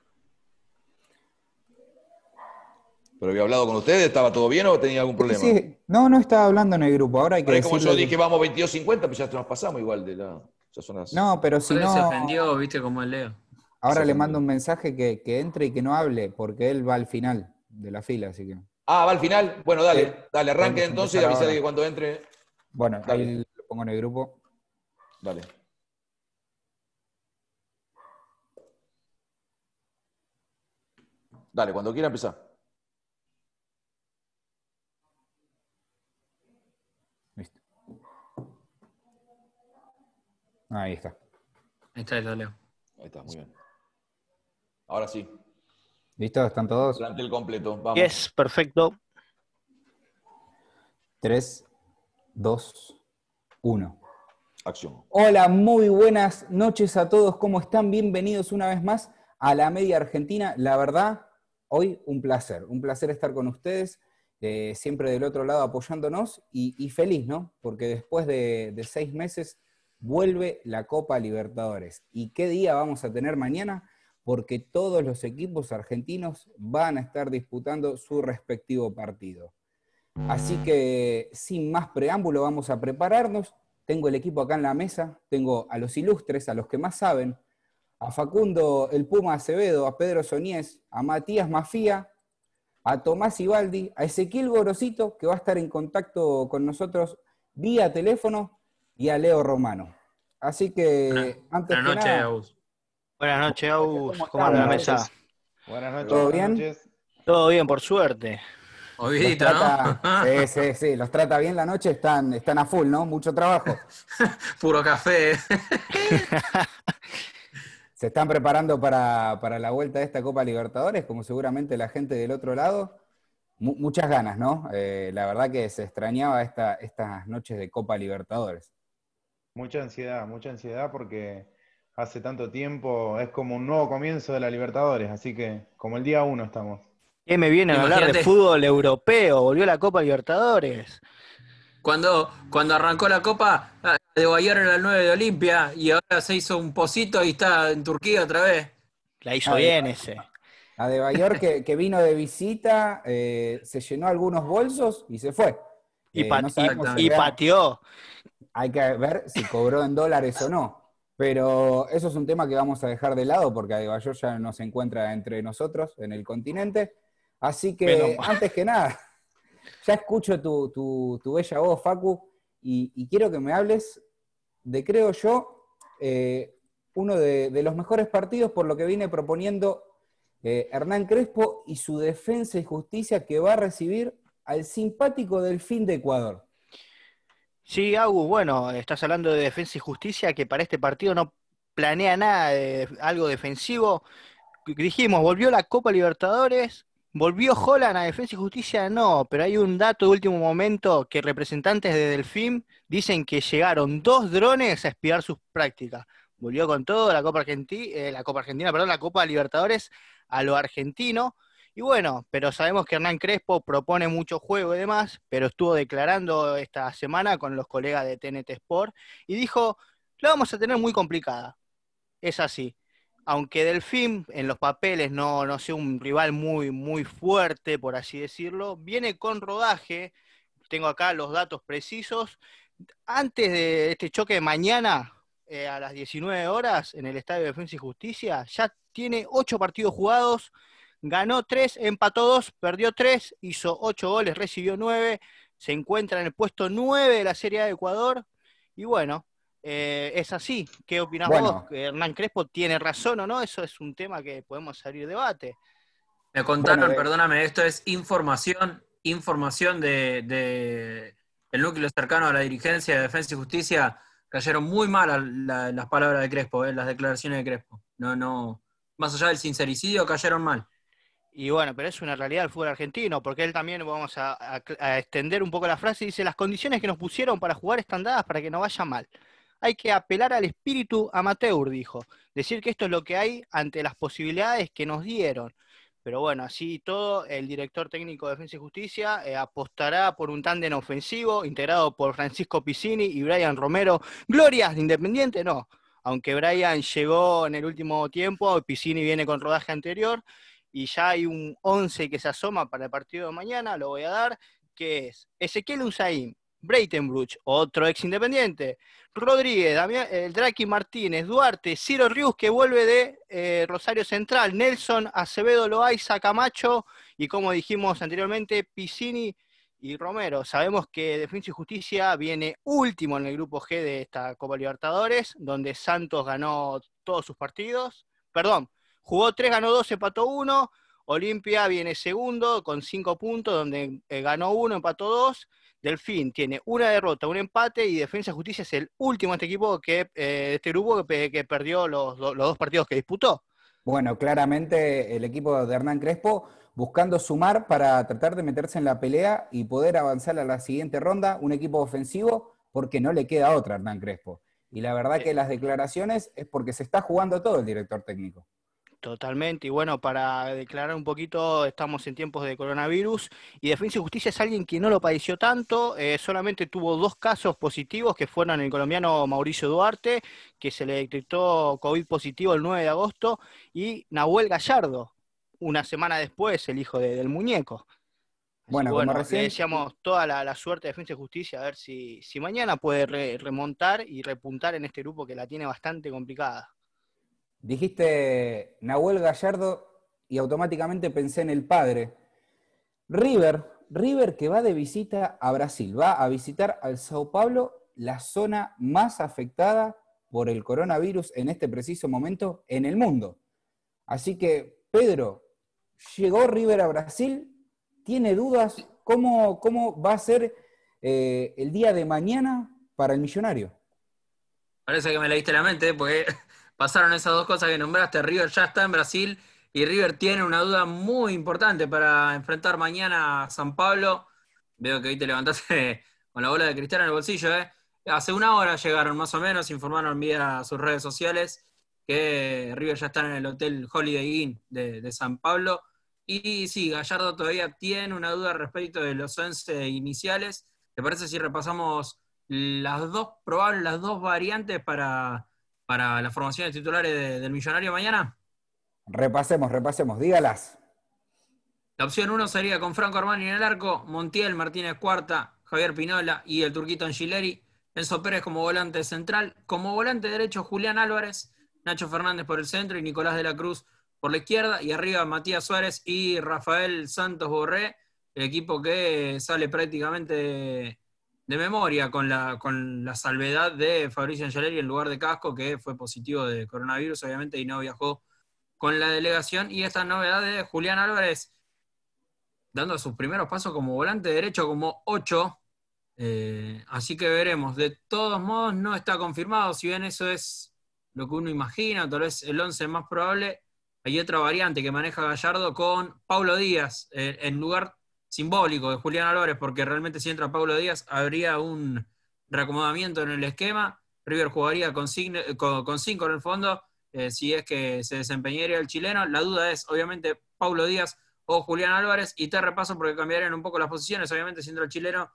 ¿Pero había hablado con ustedes? ¿Estaba todo bien o tenía algún problema? Sí, no, no estaba hablando en el grupo, ahora hay que Ahora, como yo decirle que- dije, vamos veintidós cincuenta, pues ya nos pasamos igual de la... Ya son las... No, pero si Porque no, se ofendió, viste cómo es Leo. ahora se le ofendió. mando un mensaje que, que entre y que no hable, porque él va al final de la fila, así que... Ah, va al final. Bueno, dale, Sí. dale, arranque Podemos entonces y empezar avisale ahora. que cuando entre. Bueno, Dale. ahí lo pongo en el grupo. Dale. Dale, cuando quiera empezar. Listo. Ahí está. Ahí está, ahí está Leo. Ahí está, muy bien. Ahora sí, ¿Listo? ¿Están todos? plantel completo. Vamos. Yes, perfecto. tres, dos, uno. Acción. Hola, muy buenas noches a todos. ¿Cómo están? Bienvenidos una vez más a la Media Argentina. La verdad, hoy un placer. Un placer estar con ustedes, eh, siempre del otro lado apoyándonos y, y feliz, ¿no? Porque después de, de seis meses vuelve la Copa Libertadores. ¿Y qué día vamos a tener mañana? Porque todos los equipos argentinos van a estar disputando su respectivo partido. Así que, sin más preámbulo, vamos a prepararnos. Tengo el equipo acá en la mesa, tengo a los ilustres, a los que más saben, a Facundo el Puma Acevedo, a Pedro Soñés, a Matías Mafía, a Tomás Ibaldi, a Ezequiel Gorosito, que va a estar en contacto con nosotros vía teléfono, y a Leo Romano. Así que, Buenas antes buenas que noches, nada, Agus. Buenas noches, Agus. ¿Cómo ¿Cómo anda la están? mesa? Buenas noches. ¿Todo buenas bien? noches. Todo bien, por suerte. los Movidito, trata, ¿no? sí, sí, sí, los trata bien la noche, están, están a full, ¿no? Mucho trabajo. Puro café. Se están preparando para, para la vuelta de esta Copa Libertadores, como seguramente la gente del otro lado. Mu- muchas ganas, ¿no? Eh, la verdad que se extrañaba esta, estas noches de Copa Libertadores. Mucha ansiedad, mucha ansiedad porque hace tanto tiempo es como un nuevo comienzo de la Libertadores, así que como el día uno estamos. ¿Qué me vienen a hablar de Imagínate. fútbol europeo? Volvió la Copa Libertadores. Cuando, cuando arrancó la Copa, ah, de Bayern era el nueve de Olimpia y ahora se hizo un pocito y está en Turquía otra vez. La hizo Ah, bien ese. A De Bayor, que, que vino de visita, eh, se llenó algunos bolsos y se fue. Y, Eh, pat- no y- sabemos si y real- pateó. Hay que ver si cobró en dólares o no. Pero eso es un tema que vamos a dejar de lado porque Adebayor ya no se encuentra entre nosotros en el continente. Así que, Menos mal. antes que nada, ya escucho tu, tu, tu bella voz, Facu, y, y quiero que me hables de, creo yo, eh, uno de, de los mejores partidos por lo que viene proponiendo eh, Hernán Crespo y su Defensa y Justicia, que va a recibir al simpático Delfín de Ecuador. Sí, Agus, bueno, estás hablando de Defensa y Justicia, que para este partido no planea nada de algo defensivo. Dijimos, volvió la Copa Libertadores, volvió Holland a Defensa y Justicia, no, pero hay un dato de último momento que representantes de Delfín dicen que llegaron dos drones a espiar sus prácticas. Volvió con todo la Copa Argentina, eh, la Copa Argentina, perdón, la Copa Libertadores a lo argentino. Y bueno, pero sabemos que Hernán Crespo propone mucho juego y demás, pero estuvo declarando esta semana con los colegas de T N T Sport y dijo, la vamos a tener muy complicada. Es así. Aunque Delfín en los papeles no, no sea un rival muy, muy fuerte, por así decirlo, viene con rodaje. Tengo acá los datos precisos. Antes de este choque de mañana, eh, a las diecinueve horas, en el Estadio de Defensa y Justicia, ya tiene ocho partidos jugados. Ganó tres, empató dos, perdió tres, hizo ocho goles, recibió nueve, se encuentra en el puesto nueve de la Serie A de Ecuador, y bueno, eh, es así. ¿Qué opinás bueno. vos? ¿Hernán Crespo tiene razón o no? Eso es un tema que podemos abrir debate. Me contaron, Bueno, eh. perdóname, esto es información, información de, de el núcleo cercano a la dirigencia de Defensa y Justicia. Cayeron muy mal a la, las palabras de Crespo, eh, las declaraciones de Crespo. No, no, más allá del sincericidio, cayeron mal. Y bueno, pero es una realidad del fútbol argentino, porque él también, vamos a, a, a extender un poco la frase, dice, las condiciones que nos pusieron para jugar están dadas para que no vaya mal. Hay que apelar al espíritu amateur, dijo. Decir que esto es lo que hay ante las posibilidades que nos dieron. Pero bueno, así y todo, el director técnico de Defensa y Justicia eh, apostará por un tándem ofensivo integrado por Francisco Piscini y Brian Romero. ¿Glorias de Independiente? No. Aunque Brian llegó en el último tiempo, Piscini viene con rodaje anterior, y ya hay un once que se asoma para el partido de mañana, lo voy a dar, que es Ezequiel Unzaín, Breitenbruch, otro ex Independiente, Rodríguez, Damián, el Draqui Martínez, Duarte, Ciro Rius, que vuelve de eh, Rosario Central, Nelson, Acevedo Loaiza, Camacho, y como dijimos anteriormente, Piscini y Romero. Sabemos que Defensa y Justicia viene último en el grupo G de esta Copa Libertadores, donde Santos ganó todos sus partidos, perdón, jugó tres, ganó dos, empató uno. Olimpia viene segundo con cinco puntos, donde eh, ganó uno, empató dos. Delfín tiene una derrota, un empate, y Defensa y Justicia es el último de este equipo, que eh, este grupo que, que perdió los, los dos partidos que disputó. Bueno, claramente el equipo de Hernán Crespo buscando sumar para tratar de meterse en la pelea y poder avanzar a la siguiente ronda, un equipo ofensivo, porque no le queda otra a Hernán Crespo. Y la verdad que las declaraciones es porque se está jugando todo el director técnico. Totalmente, y bueno, para declarar un poquito, estamos en tiempos de coronavirus, y Defensa y Justicia es alguien que no lo padeció tanto, eh, solamente tuvo dos casos positivos, que fueron el colombiano Mauricio Duarte, que se le detectó COVID positivo el nueve de agosto, y Nahuel Gallardo, una semana después, el hijo de, del muñeco. Así Bueno, que, bueno, como recién... le deseamos toda la, la suerte de Defensa y Justicia, a ver si, si mañana puede re, remontar y repuntar en este grupo que la tiene bastante complicada. Dijiste Nahuel Gallardo y automáticamente pensé en el padre. River, River que va de visita a Brasil, va a visitar al Sao Paulo, la zona más afectada por el coronavirus en este preciso momento en el mundo. Así que, Pedro, llegó River a Brasil, ¿tiene dudas? ¿Cómo, cómo va a ser eh, el día de mañana para el Millonario? Parece que me leíste la mente, porque pasaron esas dos cosas que nombraste. River ya está en Brasil y River tiene una duda muy importante para enfrentar mañana a San Pablo. Veo que hoy te levantaste con la bola de cristal en el bolsillo, ¿eh? Hace una hora llegaron más o menos, informaron vía sus redes sociales que River ya está en el Hotel Holiday Inn de, de San Pablo. Y sí, Gallardo todavía tiene una duda respecto de los once iniciales. ¿Te parece si repasamos las dos probables, las dos variantes para, para las formaciones titulares de, del Millonario mañana? Repasemos, repasemos, dígalas. La opción uno sería con Franco Armani en el arco, Montiel, Martínez Cuarta, Javier Pinola y el turquito Angileri, Enzo Pérez como volante central, como volante derecho Julián Álvarez, Nacho Fernández por el centro y Nicolás de la Cruz por la izquierda, y arriba Matías Suárez y Rafael Santos Borré. el equipo que sale prácticamente de, de memoria con la, con la salvedad de Fabricio Angeleri en lugar de Casco, que fue positivo de coronavirus, obviamente, y no viajó con la delegación. Y esta novedad de Julián Álvarez, dando sus primeros pasos como volante derecho, como ocho. Eh, así que veremos. De todos modos, no está confirmado, si bien eso es lo que uno imagina, tal vez el once más probable. Hay otra variante que maneja Gallardo con Paulo Díaz, eh, en lugar simbólico de Julián Álvarez, porque realmente si entra Paulo Díaz habría un reacomodamiento en el esquema. River jugaría con, signe, con, con cinco en el fondo, eh, si es que se desempeñaría el chileno. La duda es, obviamente, Paulo Díaz o Julián Álvarez, y te repaso porque cambiarían un poco las posiciones. Obviamente, si entra el chileno,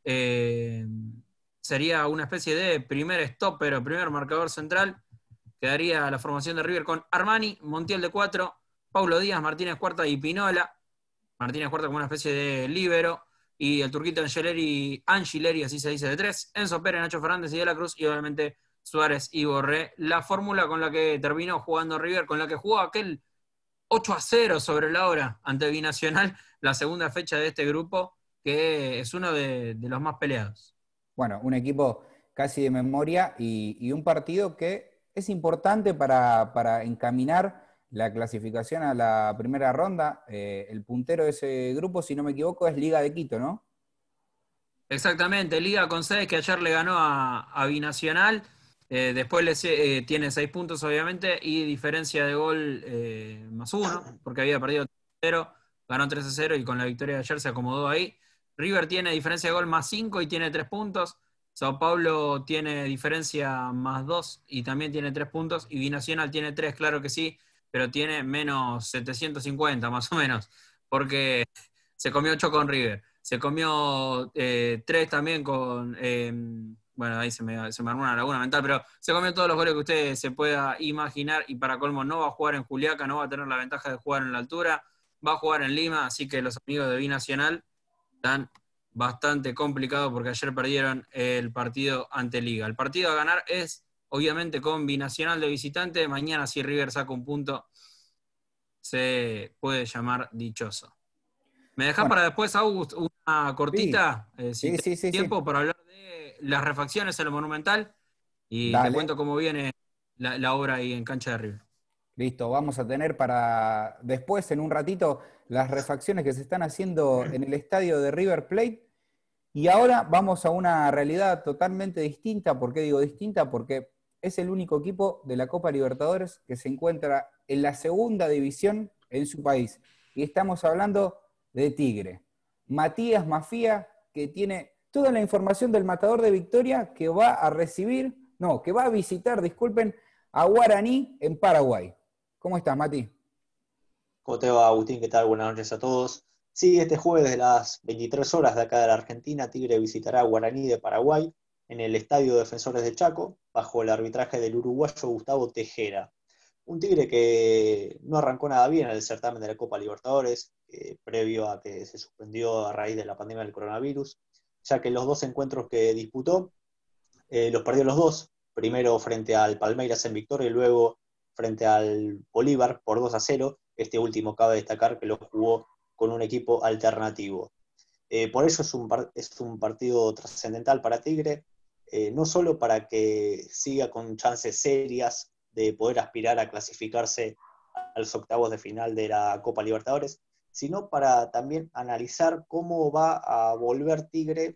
eh, sería una especie de primer stopper o primer marcador central. Quedaría la formación de River con Armani, Montiel de cuatro, Paulo Díaz, Martínez Cuarta y Pinola. Martínez Cuarta como una especie de líbero, y el turquito Angileri, Angileri, así se dice, de tres. Enzo Pérez, Nacho Fernández y De la Cruz, y obviamente Suárez y Borré. La fórmula con la que terminó jugando River, con la que jugó aquel ocho a cero sobre la hora ante Binacional, la segunda fecha de este grupo, que es uno de, de los más peleados. Bueno, un equipo casi de memoria y, y un partido que es importante para, para encaminar la clasificación a la primera ronda. Eh, el puntero de ese grupo, si no me equivoco, es Liga de Quito, ¿no? Exactamente, Liga con seis, que ayer le ganó a, a Binacional. Eh, después le, eh, tiene seis puntos, obviamente, y diferencia de gol eh, más uno, porque había perdido tres a cero, ganó tres a cero y con la victoria de ayer se acomodó ahí. River tiene diferencia de gol más cinco y tiene tres puntos. Sao Paulo tiene diferencia más dos y también tiene tres puntos. Y Binacional tiene tres, claro que sí, pero tiene menos setecientos cincuenta más o menos, porque se comió ocho con River. Se comió eh, tres también con... Eh, bueno, ahí se me, se me armó una laguna mental, pero se comió todos los goles que usted se pueda imaginar, y para colmo no va a jugar en Juliaca, no va a tener la ventaja de jugar en la altura, va a jugar en Lima, así que los amigos de Binacional están bastante complicados porque ayer perdieron el partido ante Liga. El partido a ganar es, obviamente, con Binacional de visitante. Mañana, si River saca un punto, se puede llamar dichoso. ¿Me dejás bueno. para después, August, una cortita? Sí, eh, si sí, sí, sí, tiempo sí. para hablar de las refacciones en el Monumental, y Dale. te cuento cómo viene la, la obra ahí en cancha de River. Listo, vamos a tener para después, en un ratito, las refacciones que se están haciendo en el estadio de River Plate. Y ahora vamos a una realidad totalmente distinta. ¿Por qué digo distinta? Porque es el único equipo de la Copa Libertadores que se encuentra en la segunda división en su país. Y estamos hablando de Tigre. Matías Mafía, que tiene toda la información del Matador de Victoria, que va a recibir, no, que va a visitar, disculpen, a Guaraní en Paraguay. ¿Cómo estás, Mati? ¿Cómo te va, Agustín? ¿Qué tal? Buenas noches a todos. Sí, este jueves de las veintitrés horas de acá de la Argentina, Tigre visitará a Guaraní de Paraguay en el Estadio Defensores de Chaco, bajo el arbitraje del uruguayo Gustavo Tejera. Un Tigre que no arrancó nada bien en el certamen de la Copa Libertadores, eh, previo a que se suspendió a raíz de la pandemia del coronavirus, ya que los dos encuentros que disputó eh, los perdió los dos, primero frente al Palmeiras en Victoria y luego frente al Bolívar por dos a cero. Este último cabe destacar que lo jugó con un equipo alternativo. Eh, por eso es un, es un partido trascendental para Tigre, eh, no solo para que siga con chances serias de poder aspirar a clasificarse a los octavos de final de la Copa Libertadores, sino para también analizar cómo va a volver Tigre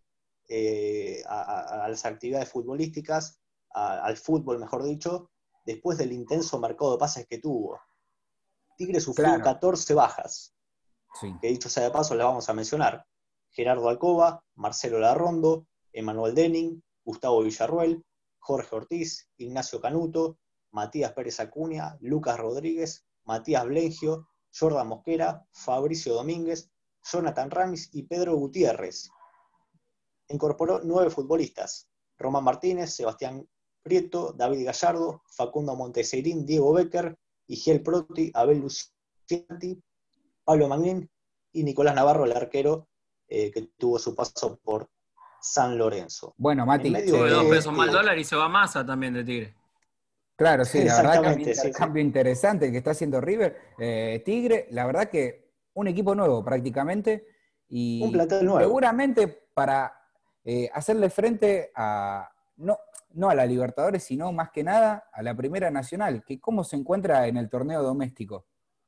eh, a, a las actividades futbolísticas, a, al fútbol mejor dicho, después del intenso mercado de pases que tuvo. Tigre sufrió claro. catorce bajas, sí. que dicho sea de paso las vamos a mencionar. Gerardo Alcoba, Marcelo Larrondo, Emanuel Denning, Gustavo Villarruel, Jorge Ortiz, Ignacio Canuto, Matías Pérez Acuña, Lucas Rodríguez, Matías Blengio, Jordan Mosquera, Fabricio Domínguez, Jonathan Ramis y Pedro Gutiérrez. Incorporó nueve futbolistas: Román Martínez, Sebastián Prieto, David Gallardo, Facundo Monteseirín, Diego Becker, Igiel Proti, Abel Lucianti, Pablo Magnín y Nicolás Navarro, el arquero eh, que tuvo su paso por San Lorenzo. Bueno, Mati, sube dos pesos más dólar y se va Massa también de Tigre. Claro, sí, la verdad que es un intercambio sí, sí. interesante que está haciendo River. Eh, Tigre, la verdad que un equipo nuevo prácticamente, Y un plantel nuevo. seguramente para eh, hacerle frente a, no, no a la Libertadores, sino más que nada a la Primera Nacional, que cómo se encuentra en el torneo doméstico.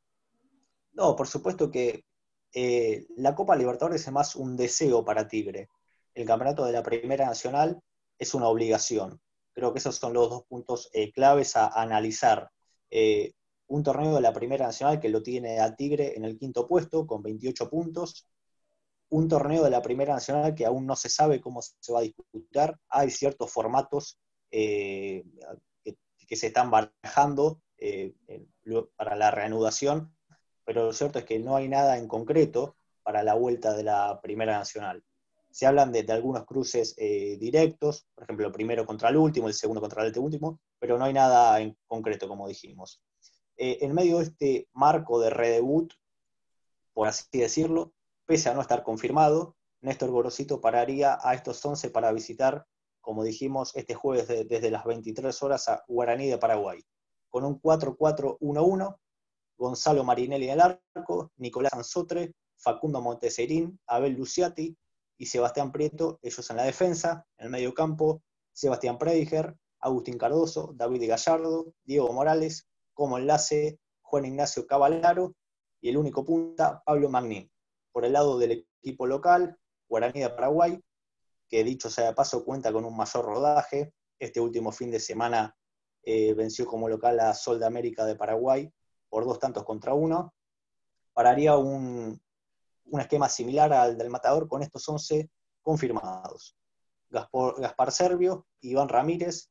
No, por supuesto que eh, la Copa Libertadores es más un deseo para Tigre. El campeonato de la Primera Nacional es una obligación. Creo que esos son los dos puntos eh, claves a, a analizar. Eh, un torneo de la Primera Nacional que lo tiene a Tigre en el quinto puesto con veintiocho puntos. Un torneo de la Primera Nacional que aún no se sabe cómo se va a disputar. Hay ciertos formatos eh, que, que se están barajando eh, para la reanudación, pero lo cierto es que no hay nada en concreto para la vuelta de la Primera Nacional. Se hablan de, de algunos cruces eh, directos, por ejemplo, el primero contra el último, el segundo contra el último, pero no hay nada en concreto, como dijimos. Eh, en medio de este marco de redebut, por así decirlo, pese a no estar confirmado, Néstor Gorosito pararía a estos once para visitar, como dijimos, este jueves de, desde las veintitrés horas a Guaraní de Paraguay, con un cuatro cuatro uno uno, Gonzalo Marinelli en el arco, Nicolás Anzotre, Facundo Monteserín, Abel Luciati y Sebastián Prieto, ellos en la defensa. En el medio campo, Sebastián Prediger, Agustín Cardoso, David Gallardo, Diego Morales, como enlace, Juan Ignacio Cavallaro, y el único punta, Pablo Magnín. Por el lado del equipo local, Guaraní de Paraguay, que dicho sea de paso cuenta con un mayor rodaje. Este último fin de semana eh, venció como local a Sol de América de Paraguay por dos tantos contra uno. Pararía un, un esquema similar al del Matador con estos once confirmados. Gaspar, Gaspar Servio, Iván Ramírez,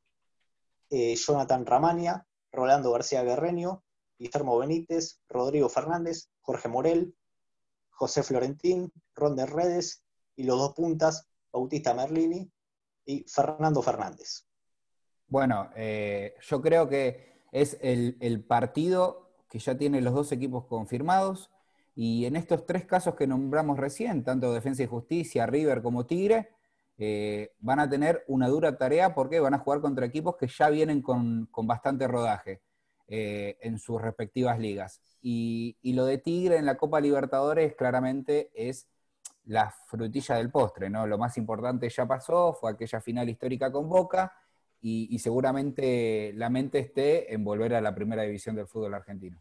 eh, Jonathan Ramania, Rolando García Guerreño, Guillermo Benítez, Rodrigo Fernández, Jorge Morel, José Florentín, Ronder Redes, y los dos puntas, Bautista Merlini y Fernando Fernández. Bueno, eh, yo creo que es el, el partido que ya tiene los dos equipos confirmados, y en estos tres casos que nombramos recién, tanto Defensa y Justicia, River como Tigre, eh, van a tener una dura tarea porque van a jugar contra equipos que ya vienen con, con bastante rodaje eh, en sus respectivas ligas. Y, y lo de Tigre en la Copa Libertadores claramente es la frutilla del postre, ¿no? Lo más importante ya pasó, fue aquella final histórica con Boca, y, y seguramente la mente esté en volver a la primera división del fútbol argentino.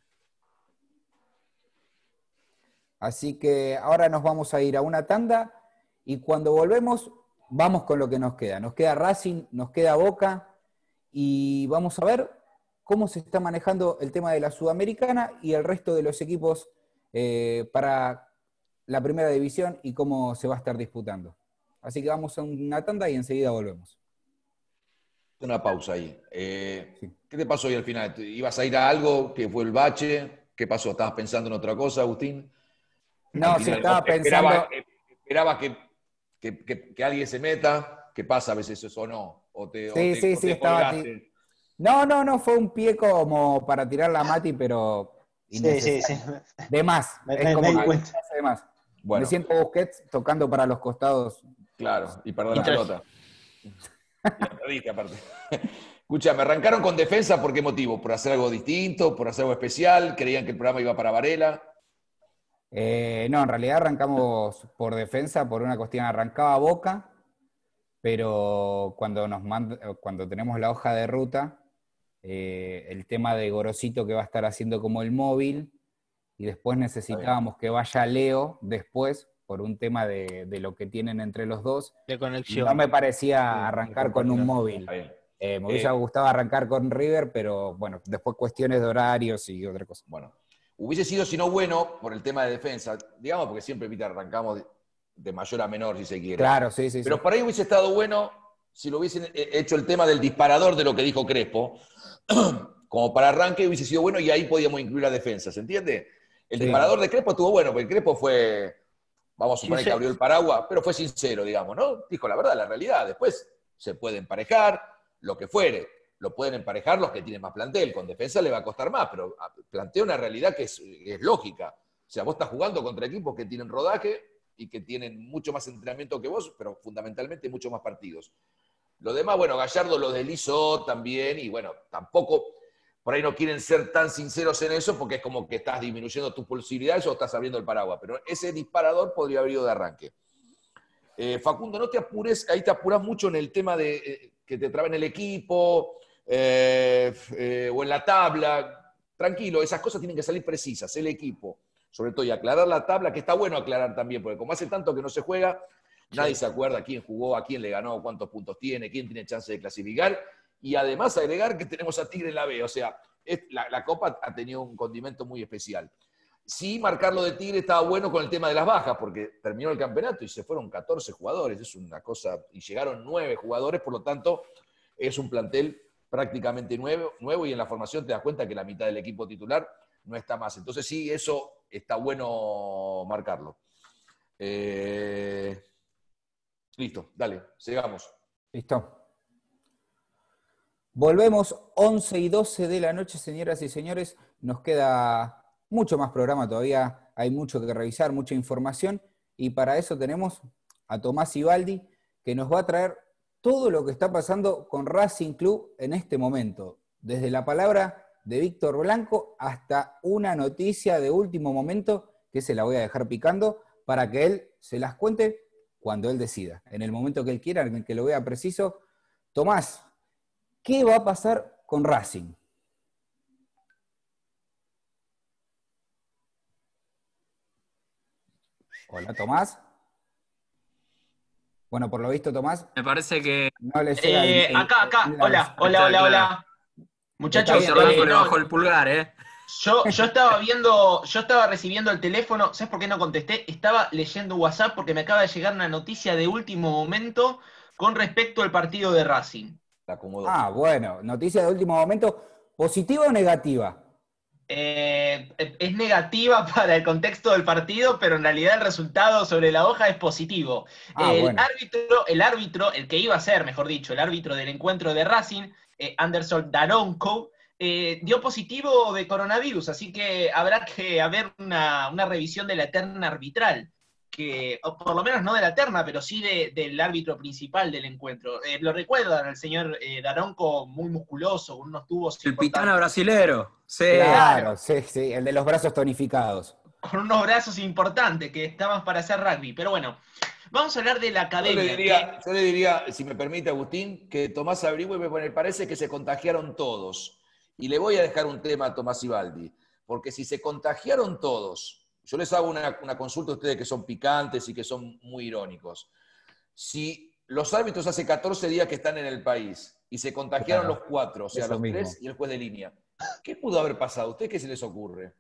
Así que ahora nos vamos a ir a una tanda, y cuando volvemos vamos con lo que nos queda. Nos queda Racing, nos queda Boca, y vamos a ver cómo se está manejando el tema de la Sudamericana y el resto de los equipos eh, para la primera división y cómo se va a estar disputando. Así que vamos a una tanda y enseguida volvemos. Una pausa ahí. Eh, sí. ¿Qué te pasó hoy al final? ¿Ibas a ir a algo que fue el bache? ¿Qué pasó? ¿Estabas pensando en otra cosa, Agustín? No, sí estaba pensando... Esperaba, esperaba que, que, que, que alguien se meta. ¿Qué pasa a veces eso o no? ¿O te, sí, o te, sí, o sí, te estaba... Ti... No, no, no, fue un pie como para tirar la mati, pero... Sí, sí, sí. De más. Me, es me, como me que cuenta. de más. Bueno. Me siento Busquets tocando para los costados. Claro, y perder la pelota. Y la perdiste aparte. Escucha, me arrancaron con Defensa, ¿por qué motivo? ¿Por hacer algo distinto? ¿Por hacer algo especial? ¿Creían que el programa iba para Varela? Eh, no, en realidad arrancamos por Defensa, por una cuestión, arrancaba Boca, pero cuando, nos manda, cuando tenemos la hoja de ruta, eh, el tema de Gorosito que va a estar haciendo como el móvil, y después necesitábamos que vaya Leo después, por un tema de, de lo que tienen entre los dos. De conexión. No me parecía arrancar con un móvil. Eh, me hubiese Eh, gustado arrancar con River, pero bueno, después cuestiones de horarios y otra cosa. Bueno, hubiese sido, si no bueno, por el tema de Defensa, digamos, porque siempre, Peter, arrancamos de, de mayor a menor, si se quiere. Claro, sí, sí. Pero sí. por ahí hubiese estado bueno si lo hubiesen hecho el tema del disparador de lo que dijo Crespo, como para arranque hubiese sido bueno, y ahí podíamos incluir a Defensa, ¿se entiende? El Sí. disparador de Crespo estuvo bueno, porque Crespo fue, vamos a suponer Sincero. que abrió el paraguas, pero fue sincero, digamos, ¿no? Dijo la verdad, la realidad. Después se puede emparejar, lo que fuere. Lo pueden emparejar los que tienen más plantel. Con Defensa le va a costar más, pero plantea una realidad que es, es lógica. O sea, vos estás jugando contra equipos que tienen rodaje y que tienen mucho más entrenamiento que vos, pero fundamentalmente mucho más partidos. Lo demás, bueno, Gallardo lo deslizó también, y bueno, tampoco... por ahí no quieren ser tan sinceros en eso porque es como que estás disminuyendo tus posibilidades o estás abriendo el paraguas. Pero ese disparador podría haber ido de arranque. Eh, Facundo, no te apures, ahí te apuras mucho en el tema de eh, que te traben el equipo eh, eh, o en la tabla. Tranquilo, esas cosas tienen que salir precisas, el equipo. Sobre todo, y aclarar la tabla, que está bueno aclarar también, porque como hace tanto que no se juega, nadie se acuerda quién jugó, a quién le ganó, cuántos puntos tiene, quién tiene chance de clasificar. Y además agregar que tenemos a Tigre en la B. O sea, es, la, la Copa ha tenido un condimento muy especial. Sí, marcarlo de Tigre estaba bueno con el tema de las bajas, porque terminó el campeonato y se fueron catorce jugadores. Es una cosa, y llegaron nueve jugadores, por lo tanto, es un plantel prácticamente nuevo, nuevo y en la formación te das cuenta que la mitad del equipo titular no está más. Entonces sí, eso está bueno marcarlo. Eh... Listo, dale, sigamos. Listo. Volvemos once y doce de la noche, señoras y señores. Nos queda mucho más programa todavía, hay mucho que revisar, mucha información, y para eso tenemos a Tomás Ibaldi, que nos va a traer todo lo que está pasando con Racing Club en este momento, desde la palabra de Víctor Blanco hasta una noticia de último momento, que se la voy a dejar picando, para que él se las cuente cuando él decida, en el momento que él quiera, en el que lo vea preciso. Tomás, ¿qué va a pasar con Racing? Hola, Tomás. Bueno, por lo visto, Tomás. Me parece que. No le llega Eh, el- el- acá, acá. el- Hola, hola, Está hola, claro. hola. Muchachos, Está bien, eh, Blanco le no, bajó el pulgar, ¿eh? yo, yo estaba viendo, yo estaba recibiendo el teléfono, ¿sabes por qué no contesté? Estaba leyendo WhatsApp porque me acaba de llegar una noticia de último momento con respecto al partido de Racing. La acomodó. Ah, bueno, noticia de último momento, ¿positiva o negativa? Eh, es negativa para el contexto del partido, pero en realidad el resultado sobre la hoja es positivo. Ah, el, bueno. árbitro, el árbitro, el que iba a ser, mejor dicho, el árbitro del encuentro de Racing, eh, Anderson Daronco, eh, dio positivo de coronavirus, así que habrá que haber una, una revisión de la terna arbitral, que, o por lo menos no de la terna, pero sí de, del árbitro principal del encuentro. Eh, lo recuerdan al señor eh, Daronco, muy musculoso, con unos tubos El importantes. pitana brasilero. Sí. Claro, sí, sí, el de los brazos tonificados. Con unos brazos importantes que estaban para hacer rugby. Pero bueno, vamos a hablar de la Yo academia. le, diría, yo le diría, si me permite, Agustín, que Tomás averigüe, me parece que se contagiaron todos. Y le voy a dejar un tema a Tomás Ibaldi, porque si se contagiaron todos, yo les hago una, una consulta a ustedes que son picantes y que son muy irónicos. Si los árbitros hace catorce días que están en el país y se contagiaron Claro, los cuatro, o sea, eso los mismo. tres y el juez de línea, ¿qué pudo haber pasado? ¿A ustedes qué se les ocurre?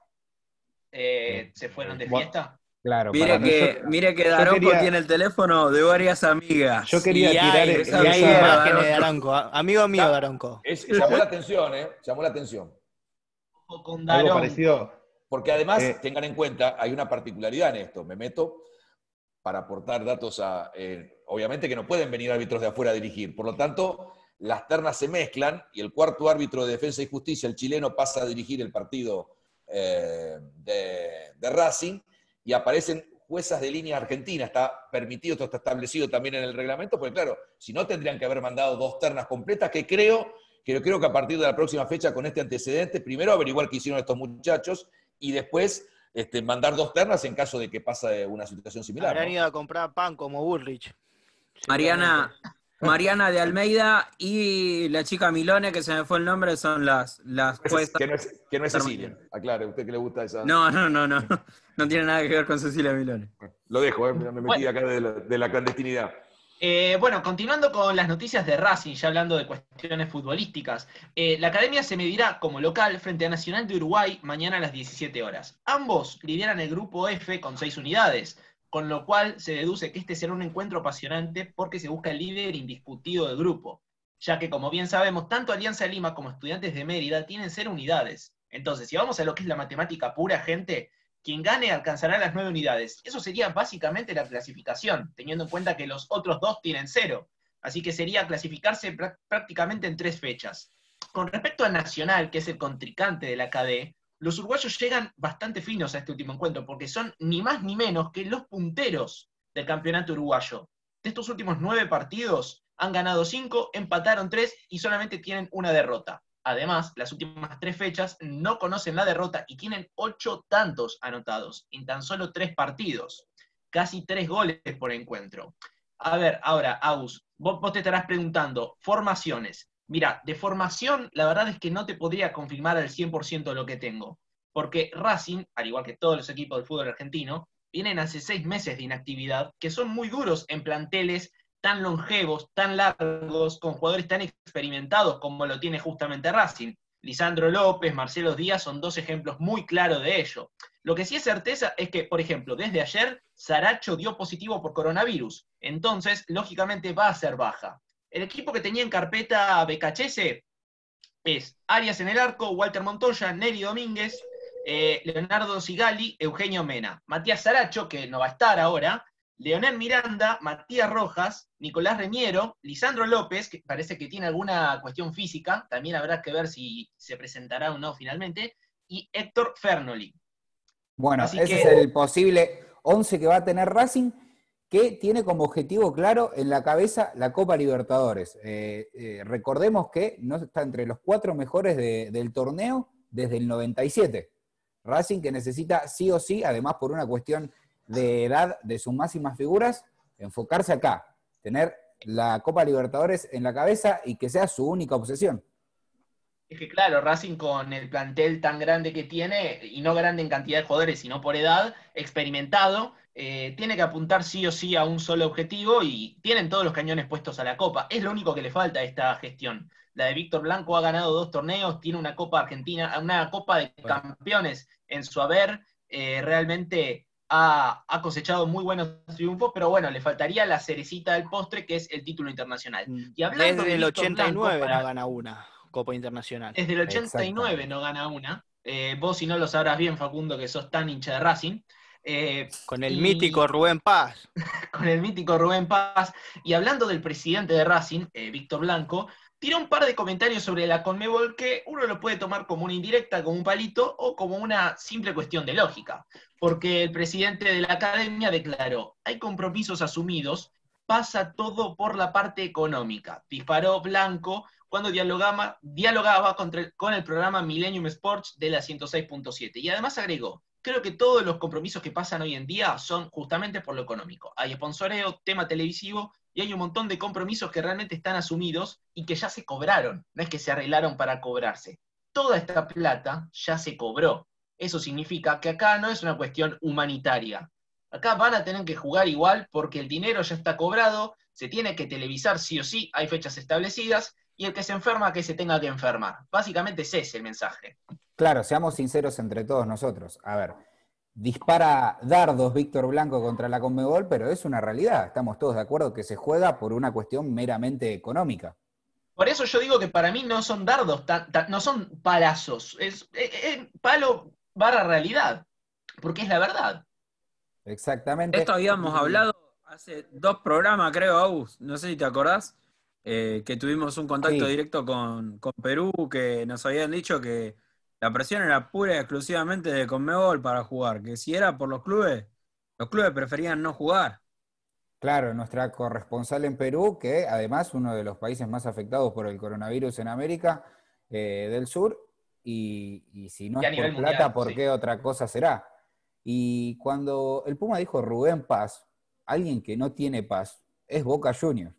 Eh, ¿Se fueron de Bueno, fiesta? Claro, Mire para que, yo- mire que yo Daronco quería- tiene el teléfono de varias amigas. Yo quería Y tirar hay, el- y esa hay mierda, imágenes de Daronco. Daronco. Amigo mío, Daronco. Es, llamó la atención, ¿eh? Llamó la atención. O con algo Daronco. parecido. Porque además, Eh. tengan en cuenta, hay una particularidad en esto. Me meto para aportar datos a... eh, obviamente que no pueden venir árbitros de afuera a dirigir. Por lo tanto, las ternas se mezclan y el cuarto árbitro de Defensa y Justicia, el chileno, pasa a dirigir el partido eh, de, de Racing y aparecen juezas de línea argentina. Está permitido, esto está establecido también en el reglamento, porque claro, si no tendrían que haber mandado dos ternas completas, que creo, que creo que a partir de la próxima fecha, con este antecedente, primero averiguar qué hicieron estos muchachos y después este, mandar dos ternas en caso de que pase una situación similar. Habrán ¿no? ido a comprar pan como Bullrich. Mariana, Mariana de Almeida y la chica Milone, que se me fue el nombre, son las, las juezas. Que no es, que no es Cecilia. Aclare, usted que le gusta esa. No, no, no, no. No tiene nada que ver con Cecilia Milone. Lo dejo, ¿eh? me metí Bueno. acá de la, de la clandestinidad. Eh, bueno, continuando con las noticias de Racing, ya hablando de cuestiones futbolísticas. Eh, la academia se medirá como local frente a Nacional de Uruguay mañana a las diecisiete horas. Ambos lideran el grupo F con seis unidades, con lo cual se deduce que este será un encuentro apasionante porque se busca el líder indiscutido del grupo, ya que, como bien sabemos, tanto Alianza Lima como Estudiantes de Mérida tienen cero unidades. Entonces, si vamos a lo que es la matemática pura, gente, quien gane alcanzará las nueve unidades. Eso sería básicamente la clasificación, teniendo en cuenta que los otros dos tienen cero. Así que sería clasificarse prá- prácticamente en tres fechas. Con respecto a Nacional, que es el contrincante de la K D, los uruguayos llegan bastante finos a este último encuentro, porque son ni más ni menos que los punteros del campeonato uruguayo. De estos últimos nueve partidos, han ganado cinco, empataron tres y solamente tienen una derrota. Además, las últimas tres fechas no conocen la derrota y tienen ocho tantos anotados en tan solo tres partidos. Casi tres goles por encuentro. A ver, ahora, Agus, vos, vos te estarás preguntando, formaciones. Mira, de formación, la verdad es que no te podría confirmar al cien por ciento lo que tengo. Porque Racing, al igual que todos los equipos del fútbol argentino, vienen hace seis meses de inactividad, que son muy duros en planteles tan longevos, tan largos, con jugadores tan experimentados como lo tiene justamente Racing. Lisandro López, Marcelo Díaz son dos ejemplos muy claros de ello. Lo que sí es certeza es que, por ejemplo, desde ayer, Saracho dio positivo por coronavirus. Entonces, lógicamente, va a ser baja. El equipo que tenía en carpeta Becachese es Arias en el arco, Walter Montoya, Neri Domínguez, eh, Leonardo Sigali, Eugenio Mena. Matías Saracho, que no va a estar ahora, Leonel Miranda, Matías Rojas, Nicolás Reñero, Lisandro López, que parece que tiene alguna cuestión física, también habrá que ver si se presentará o no finalmente, y Héctor Fernoli. Bueno, Así ese que- es el posible once que va a tener Racing, que tiene como objetivo claro en la cabeza la Copa Libertadores. Eh, eh, recordemos que no está entre los cuatro mejores de- del torneo desde el noventa y siete. Racing que necesita sí o sí, además por una cuestión de edad de sus máximas figuras, enfocarse acá, tener la Copa Libertadores en la cabeza y que sea su única obsesión. Es que claro, Racing con el plantel tan grande que tiene, y no grande en cantidad de jugadores, sino por edad, experimentado, eh, tiene que apuntar sí o sí a un solo objetivo y tienen todos los cañones puestos a la Copa. Es lo único que le falta a esta gestión. La de Víctor Blanco ha ganado dos torneos, tiene una Copa Argentina, una Copa de Campeones en su haber, eh, realmente ha, ha cosechado muy buenos triunfos, pero bueno, le faltaría la cerecita del postre, que es el título internacional. Y hablando Desde de el Víctor ochenta y nueve Blanco, para- no gana una Copa Internacional. desde el ochenta y nueve no gana una. Eh, vos, si no lo sabrás bien, Facundo, que sos tan hincha de Racing. Eh, Con el y- mítico Rubén Paz. Con el mítico Rubén Paz. Y hablando del presidente de Racing, eh, Víctor Blanco, tiró un par de comentarios sobre la Conmebol que uno lo puede tomar como una indirecta, como un palito, o como una simple cuestión de lógica. Porque el presidente de la academia declaró, hay compromisos asumidos, pasa todo por la parte económica. Disparó Blanco cuando dialogaba, dialogaba contra el- con el programa Millennium Sports de la ciento seis punto siete. Y además agregó, creo que todos los compromisos que pasan hoy en día son justamente por lo económico. Hay sponsoreo, tema televisivo, y hay un montón de compromisos que realmente están asumidos y que ya se cobraron. No es que se arreglaron para cobrarse. Toda esta plata ya se cobró. Eso significa que acá no es una cuestión humanitaria. Acá van a tener que jugar igual porque el dinero ya está cobrado, se tiene que televisar sí o sí, hay fechas establecidas, y el que se enferma que se tenga que enfermar. Básicamente ese es el mensaje. Claro, seamos sinceros entre todos nosotros. A ver, dispara dardos Víctor Blanco contra la Conmebol, pero es una realidad. Estamos todos de acuerdo que se juega por una cuestión meramente económica. Por eso yo digo que para mí no son dardos, tan- tan- no son palazos, es, es- es palo barra realidad, porque es la verdad. Exactamente. Esto habíamos hablado hace dos programas, creo, Agus, no sé si te acordás, eh, que tuvimos un contacto Sí. directo con, con Perú, que nos habían dicho que la presión era pura y exclusivamente de Conmebol para jugar, que si era por los clubes, los clubes preferían no jugar. Claro, nuestra corresponsal en Perú, que además uno de los países más afectados por el coronavirus en América eh, del Sur, y, y si no Y a es por nivel plata, mundial, ¿por sí. qué otra cosa será? Y cuando el Puma dijo Rubén Paz, alguien que no tiene paz, es Boca Juniors.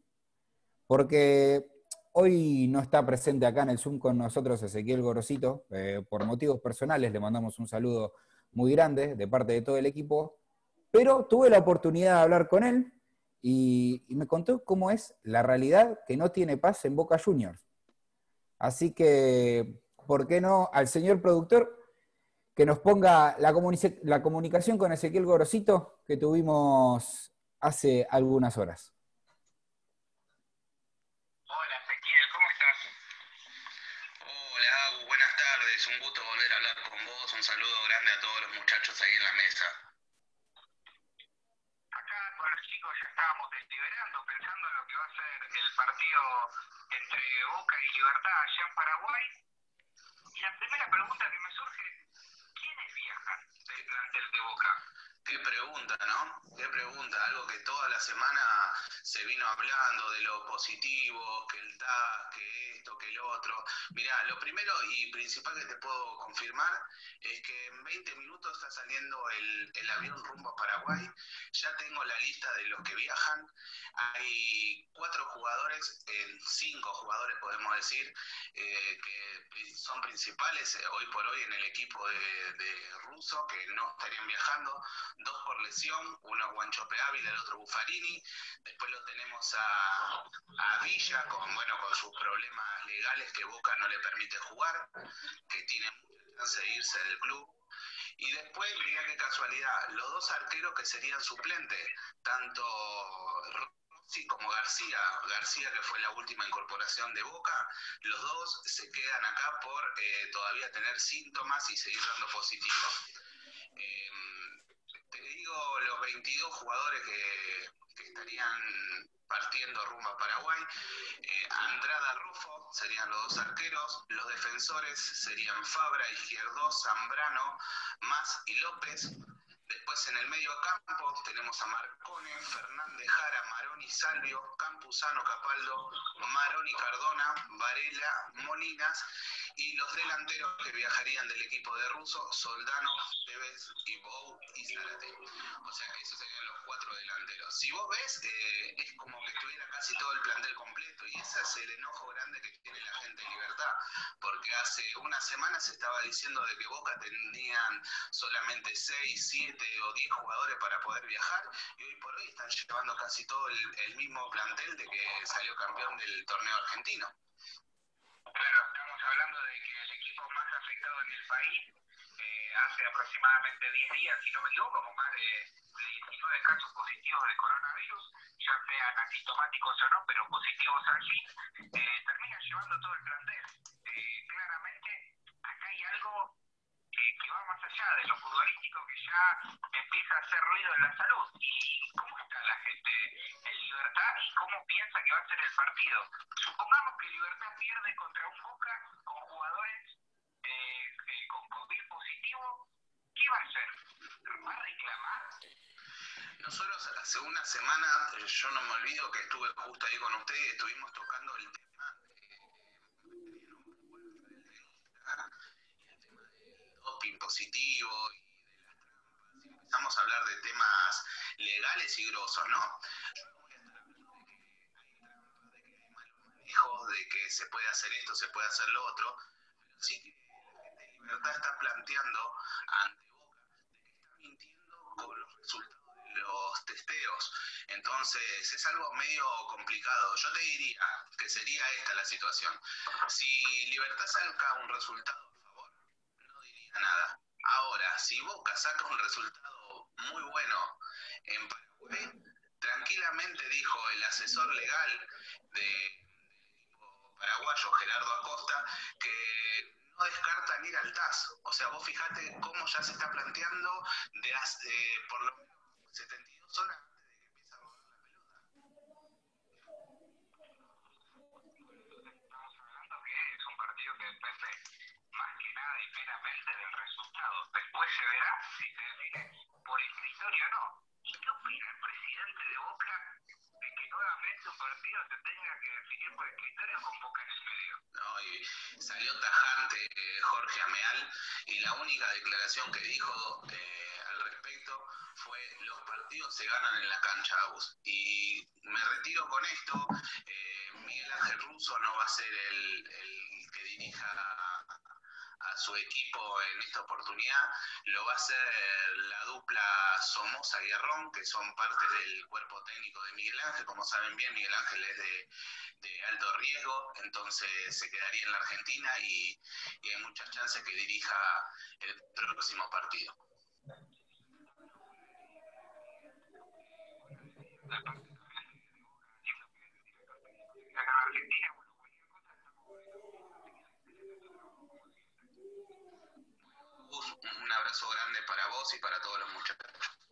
Porque hoy no está presente acá en el Zoom con nosotros Ezequiel Gorosito, eh, por motivos personales le mandamos un saludo muy grande de parte de todo el equipo, pero tuve la oportunidad de hablar con él y, y me contó cómo es la realidad que no tiene paz en Boca Juniors. Así que, ¿por qué no al señor productor que nos ponga la, comuni- la comunicación con Ezequiel Gorosito que tuvimos hace algunas horas? Hola, Agu, buenas tardes. Un gusto volver a hablar con vos. Un saludo grande a todos los muchachos ahí en la mesa. Acá con los chicos ya estábamos deliberando, pensando en lo que va a ser el partido entre Boca y Libertad allá en Paraguay. Y la primera pregunta que me surge, ¿quiénes viajan del plantel de Boca? Qué pregunta, ¿no? Qué pregunta, algo que toda la semana se vino hablando de lo positivo, que el T A S, que esto, que lo otro. Mirá, lo primero y principal que te puedo confirmar es que en veinte minutos está saliendo el, el avión rumbo a Paraguay. Ya tengo la lista de los que viajan. Hay cuatro jugadores, eh, cinco jugadores podemos decir, eh, que son principales eh, hoy por hoy en el equipo de, de Russo, que no estarían viajando. Dos por lesión, uno Guanchope Ávila, el otro Buffarini. Después lo tenemos a, a Villa con, bueno, con sus problemas legales que Boca no le permite jugar, que tiene mucha chance de irse del club. Y después, mirá qué casualidad, los dos arqueros que serían suplentes, tanto Rossi como García, García que fue la última incorporación de Boca, los dos se quedan acá por eh, todavía tener síntomas y seguir dando positivos. Eh, te digo los veintidós jugadores que, que estarían partiendo rumbo a Paraguay. eh, Andrada, Rufo serían los dos arqueros, los defensores serían Fabra, Izquierdo, Zambrano, Mas y López. Después en el medio campo tenemos a Marcone, Fernández Jara, Maroni Salvio, Campuzano Capaldo, Maroni Cardona, Varela, Molinas, y los delanteros que viajarían del equipo de Russo, Soldano, Tevez, y Bou y Zárate. O sea que esos serían los cuatro delanteros. Si vos ves, eh, es como que estuviera casi todo el plantel completo, y ese es el enojo grande que tiene la gente de Libertad, porque hace una semana se estaba diciendo de que Boca tenían solamente seis, siete o diez jugadores para poder viajar, y hoy por hoy están llevando casi todo el, el mismo plantel de que salió campeón del torneo argentino. Claro, estamos hablando de que el equipo más afectado en el país eh, hace aproximadamente diez días, si no me equivoco, con más de, de diecinueve casos positivos de coronavirus, ya sean asintomáticos o no, pero positivos allí, eh, termina llevando todo el plantel. Eh, claramente, acá hay algo que, que va más allá de lo futbolístico, que ya empieza a hacer ruido en la salud. ¿Y cómo está la gente en Libertad y cómo piensa que va a ser el partido? Supongamos que Libertad pierde contra un Boca con jugadores eh, eh, con COVID positivo, ¿qué va a hacer? ¿Va a reclamar? Nosotros hace una semana, yo no me olvido que estuve justo ahí con ustedes, estuvimos tocando el tema del doping positivo y de las trampas, y empezamos a hablar de temas legales y grosos, ¿no? Yo no voy a estar hablando de que hay trampas, de que hay malos manejos, de que se puede hacer esto, se puede hacer lo otro, pero sí que la gente de Libertad está planteando ante Boca de que está mintiendo con los resultados los testeos. Entonces es algo medio complicado. Yo te diría que sería esta la situación. Si Libertad saca un resultado a favor, no diría nada. Ahora, si Boca saca un resultado muy bueno en Paraguay, tranquilamente dijo el asesor legal de, del equipo paraguayo, Gerardo Acosta, que no descartan ir al T A S. O sea, vos fijate cómo ya se está planteando de hace, eh, por lo menos setenta y dos horas antes de que empiece a rodar la pelota. Estamos hablando que es un partido que depende más que nada y meramente del resultado. Después se verá si se define por escritorio o no. ¿Y qué opina el presidente de Boca de que nuevamente un partido se tenga que definir por escritorio con Boca en el medio? No, y salió tajante eh, Jorge Ameal, y la única declaración que dijo eh, al respecto fue: los partidos se ganan en la cancha, Agus. Y me retiro con esto. eh, Miguel Ángel Russo no va a ser el, el que dirija a, a su equipo en esta oportunidad, lo va a hacer la dupla Somoza-Guerrón, que son parte del cuerpo técnico de Miguel Ángel. Como saben bien, Miguel Ángel es de, de alto riesgo, entonces se quedaría en la Argentina y, y hay muchas chances que dirija el próximo partido. Un abrazo grande para vos y para todos los muchachos.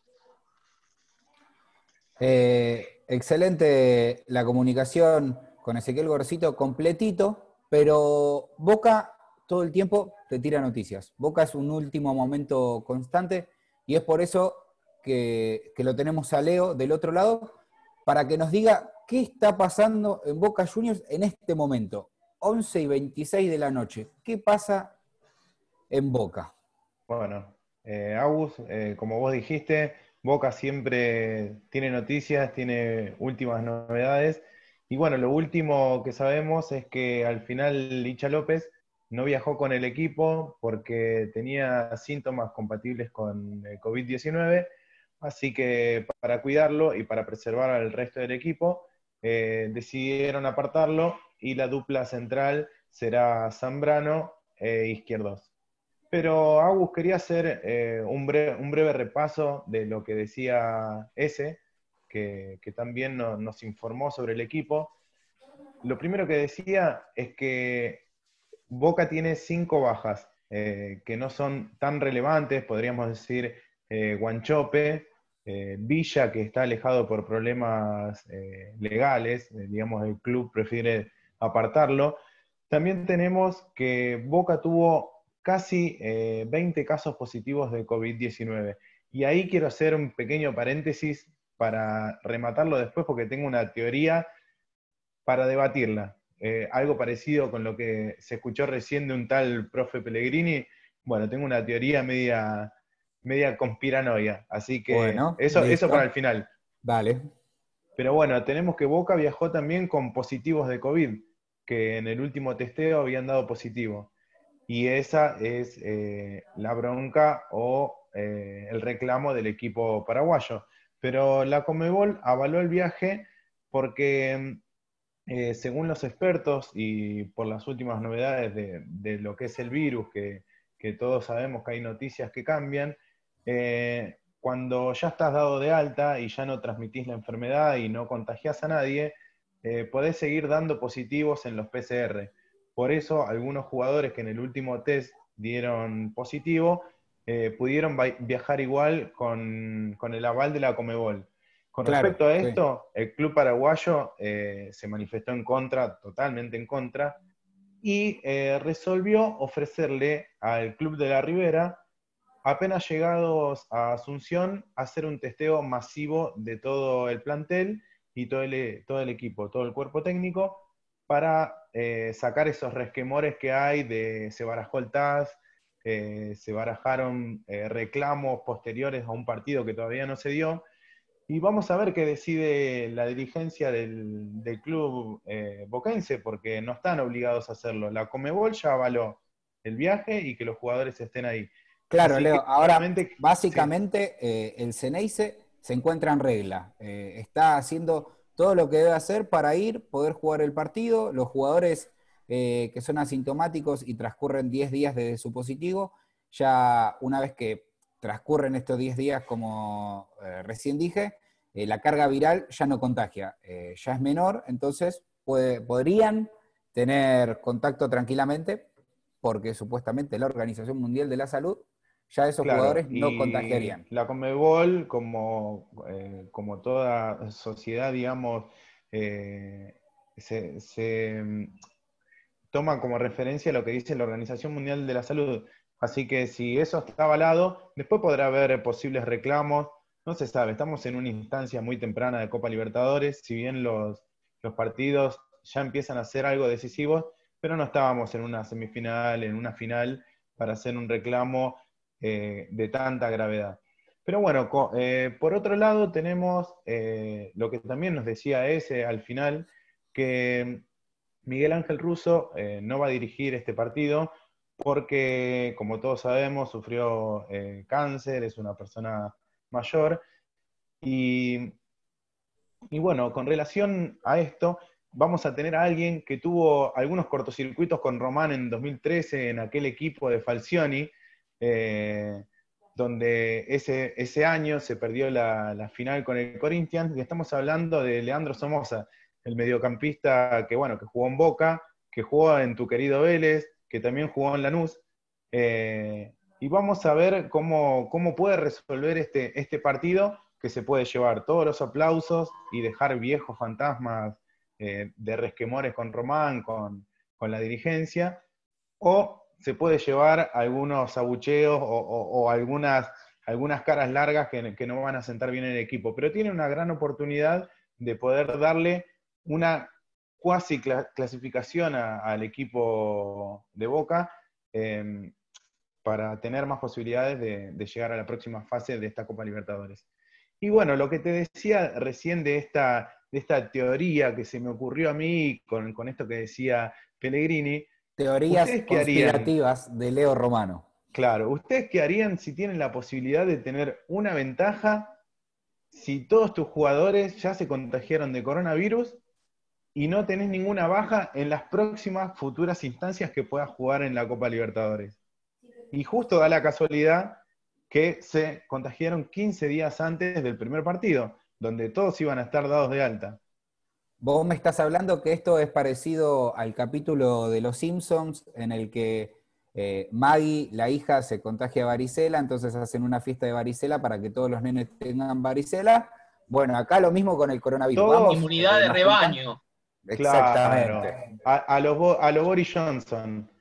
Eh, excelente la comunicación con Ezequiel Gorcito, completito, pero Boca todo el tiempo te tira noticias. Boca es un último momento constante y es por eso que, que lo tenemos a Leo del otro lado, para que nos diga qué está pasando en Boca Juniors en este momento, once y veintiséis de la noche. ¿Qué pasa en Boca? Bueno, eh, Agus, eh, como vos dijiste, Boca siempre tiene noticias, tiene últimas novedades. Y bueno, lo último que sabemos es que al final Licha López no viajó con el equipo porque tenía síntomas compatibles con el COVID diecinueve, así que para cuidarlo y para preservar al resto del equipo, eh, decidieron apartarlo y la dupla central será Zambrano e Izquierdos. Pero Agus, quería hacer eh, un, breve, un breve repaso de lo que decía ese, que, que también no, nos informó sobre el equipo. Lo primero que decía es que Boca tiene cinco bajas, eh, que no son tan relevantes, podríamos decir eh, Guanchope, eh, Villa, que está alejado por problemas eh, legales, eh, digamos el club prefiere apartarlo. También tenemos que Boca tuvo casi eh, veinte casos positivos de COVID diecinueve. Y ahí quiero hacer un pequeño paréntesis para rematarlo después, porque tengo una teoría para debatirla. Eh, algo parecido con lo que se escuchó recién de un tal profe Pellegrini. Bueno, tengo una teoría media, media conspiranoia, así que bueno, eso, eso para el listo. final. Dale. Pero bueno, tenemos que Boca viajó también con positivos de COVID, que en el último testeo habían dado positivo. Y esa es eh, la bronca o eh, el reclamo del equipo paraguayo. Pero la Conmebol avaló el viaje porque, eh, según los expertos y por las últimas novedades de, de lo que es el virus, que, que todos sabemos que hay noticias que cambian, eh, cuando ya estás dado de alta y ya no transmitís la enfermedad y no contagiás a nadie, eh, podés seguir dando positivos en los P C R. Por eso, algunos jugadores que en el último test dieron positivo, eh, pudieron viajar igual con, con el aval de la Conmebol. Con Claro, respecto a sí. esto, el club paraguayo eh, se manifestó en contra, totalmente en contra, y eh, resolvió ofrecerle al club de la Ribera, apenas llegados a Asunción, hacer un testeo masivo de todo el plantel y todo el, todo el equipo, todo el cuerpo técnico, para eh, sacar esos resquemores que hay de se barajó el T A S, eh, se barajaron eh, reclamos posteriores a un partido que todavía no se dio, y vamos a ver qué decide la dirigencia del, del club eh, boquense, porque no están obligados a hacerlo. La Conmebol ya avaló el viaje y que los jugadores estén ahí. Claro, Así Leo, que, ahora obviamente, básicamente eh, el Ceneice se encuentra en regla, eh, está haciendo todo lo que debe hacer para ir, poder jugar el partido, los jugadores eh, que son asintomáticos y transcurren diez días desde su positivo, ya una vez que transcurren estos diez días, como eh, recién dije, eh, la carga viral ya no contagia, eh, ya es menor, entonces puede, podrían tener contacto tranquilamente, porque supuestamente la Organización Mundial de la Salud ya esos claro, jugadores no y contagiarían. la Conmebol, como, eh, como toda sociedad, digamos, eh, se, se, mm, toma como referencia lo que dice la Organización Mundial de la Salud. Así que si eso está avalado, después podrá haber posibles reclamos. No se sabe, estamos en una instancia muy temprana de Copa Libertadores, si bien los, los partidos ya empiezan a ser algo decisivos, pero no estábamos en una semifinal, en una final, para hacer un reclamo eh, de tanta gravedad. Pero bueno, co- eh, por otro lado tenemos eh, lo que también nos decía ese al final, que Miguel Ángel Russo eh, no va a dirigir este partido porque, como todos sabemos, sufrió eh, cáncer, es una persona mayor. Y, y bueno, con relación a esto, vamos a tener a alguien que tuvo algunos cortocircuitos con Román en dos mil trece, en aquel equipo de Falcioni, eh, donde ese, ese año se perdió la, la final con el Corinthians, y estamos hablando de Leandro Somoza, el mediocampista que, bueno, que jugó en Boca, que jugó en tu querido Vélez, que también jugó en Lanús, eh, y vamos a ver cómo, cómo puede resolver este, este partido, que se puede llevar todos los aplausos y dejar viejos fantasmas eh, de resquemores con Román, con, con la dirigencia, o se puede llevar algunos abucheos o, o, o algunas, algunas caras largas que, que no van a sentar bien en el equipo, pero tiene una gran oportunidad de poder darle una cuasi clasificación a, al equipo de Boca eh, para tener más posibilidades de, de llegar a la próxima fase de esta Copa Libertadores. Y bueno, lo que te decía recién de esta, de esta teoría que se me ocurrió a mí con, con esto que decía Pellegrini. Teorías conspirativas de Leo Romano. Claro, ¿ustedes qué harían si tienen la posibilidad de tener una ventaja si todos tus jugadores ya se contagiaron de coronavirus y no tenés ninguna baja en las próximas futuras instancias que puedas jugar en la Copa Libertadores? Y justo da la casualidad que se contagiaron quince días antes del primer partido, donde todos iban a estar dados de alta. Vos me estás hablando que esto es parecido al capítulo de Los Simpsons en el que eh, Maggie, la hija, se contagia de varicela, entonces hacen una fiesta de varicela para que todos los nenes tengan varicela. Bueno, acá lo mismo con el coronavirus. Todos, Vamos, inmunidad eh, de nos rebaño. Exactamente. Claro. A, a, los, Bo- a los Boris Johnson.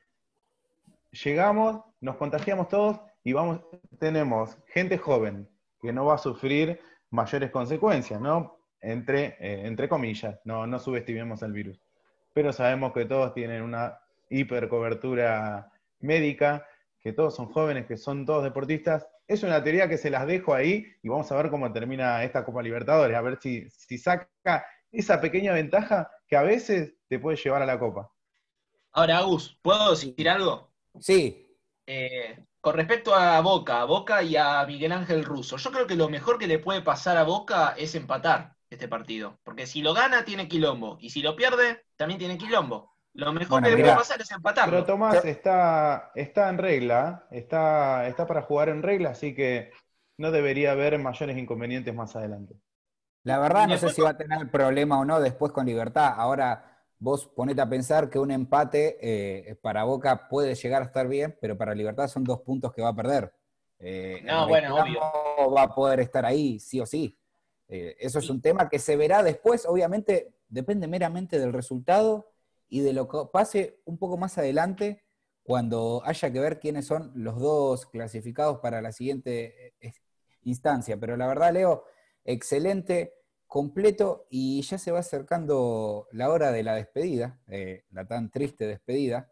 Llegamos, nos contagiamos todos y vamos, tenemos gente joven que no va a sufrir mayores consecuencias, ¿no? Entre, eh, entre comillas, no, no subestimemos al virus. Pero sabemos que todos tienen una hipercobertura médica, que todos son jóvenes, que son todos deportistas. Es una teoría que se las dejo ahí y vamos a ver cómo termina esta Copa Libertadores, a ver si, si saca esa pequeña ventaja que a veces te puede llevar a la Copa. Ahora, Agus, ¿puedo decir algo? Sí. Eh, con respecto a Boca, a Boca y a Miguel Ángel Russo, yo creo que lo mejor que le puede pasar a Boca es empatar este partido. Porque si lo gana, tiene quilombo. Y si lo pierde, también tiene quilombo. Lo mejor Bueno, que le mirá, puede pasar es empatarlo. Pero Tomás está, está en regla, está, está para jugar en regla, así que no debería haber mayores inconvenientes más adelante. La verdad no sé si va a tener problema o no después con Libertad. Ahora vos ponete a pensar que un empate eh, para Boca puede llegar a estar bien, pero para Libertad son dos puntos que va a perder. Eh, No, el bueno, reclamo va a poder estar ahí, sí o sí. Eh, eso es un tema que se verá después, obviamente depende meramente del resultado y de lo que pase un poco más adelante cuando haya que ver quiénes son los dos clasificados para la siguiente eh, instancia. Pero la verdad, Leo, excelente, completo, y ya se va acercando la hora de la despedida, eh, la tan triste despedida,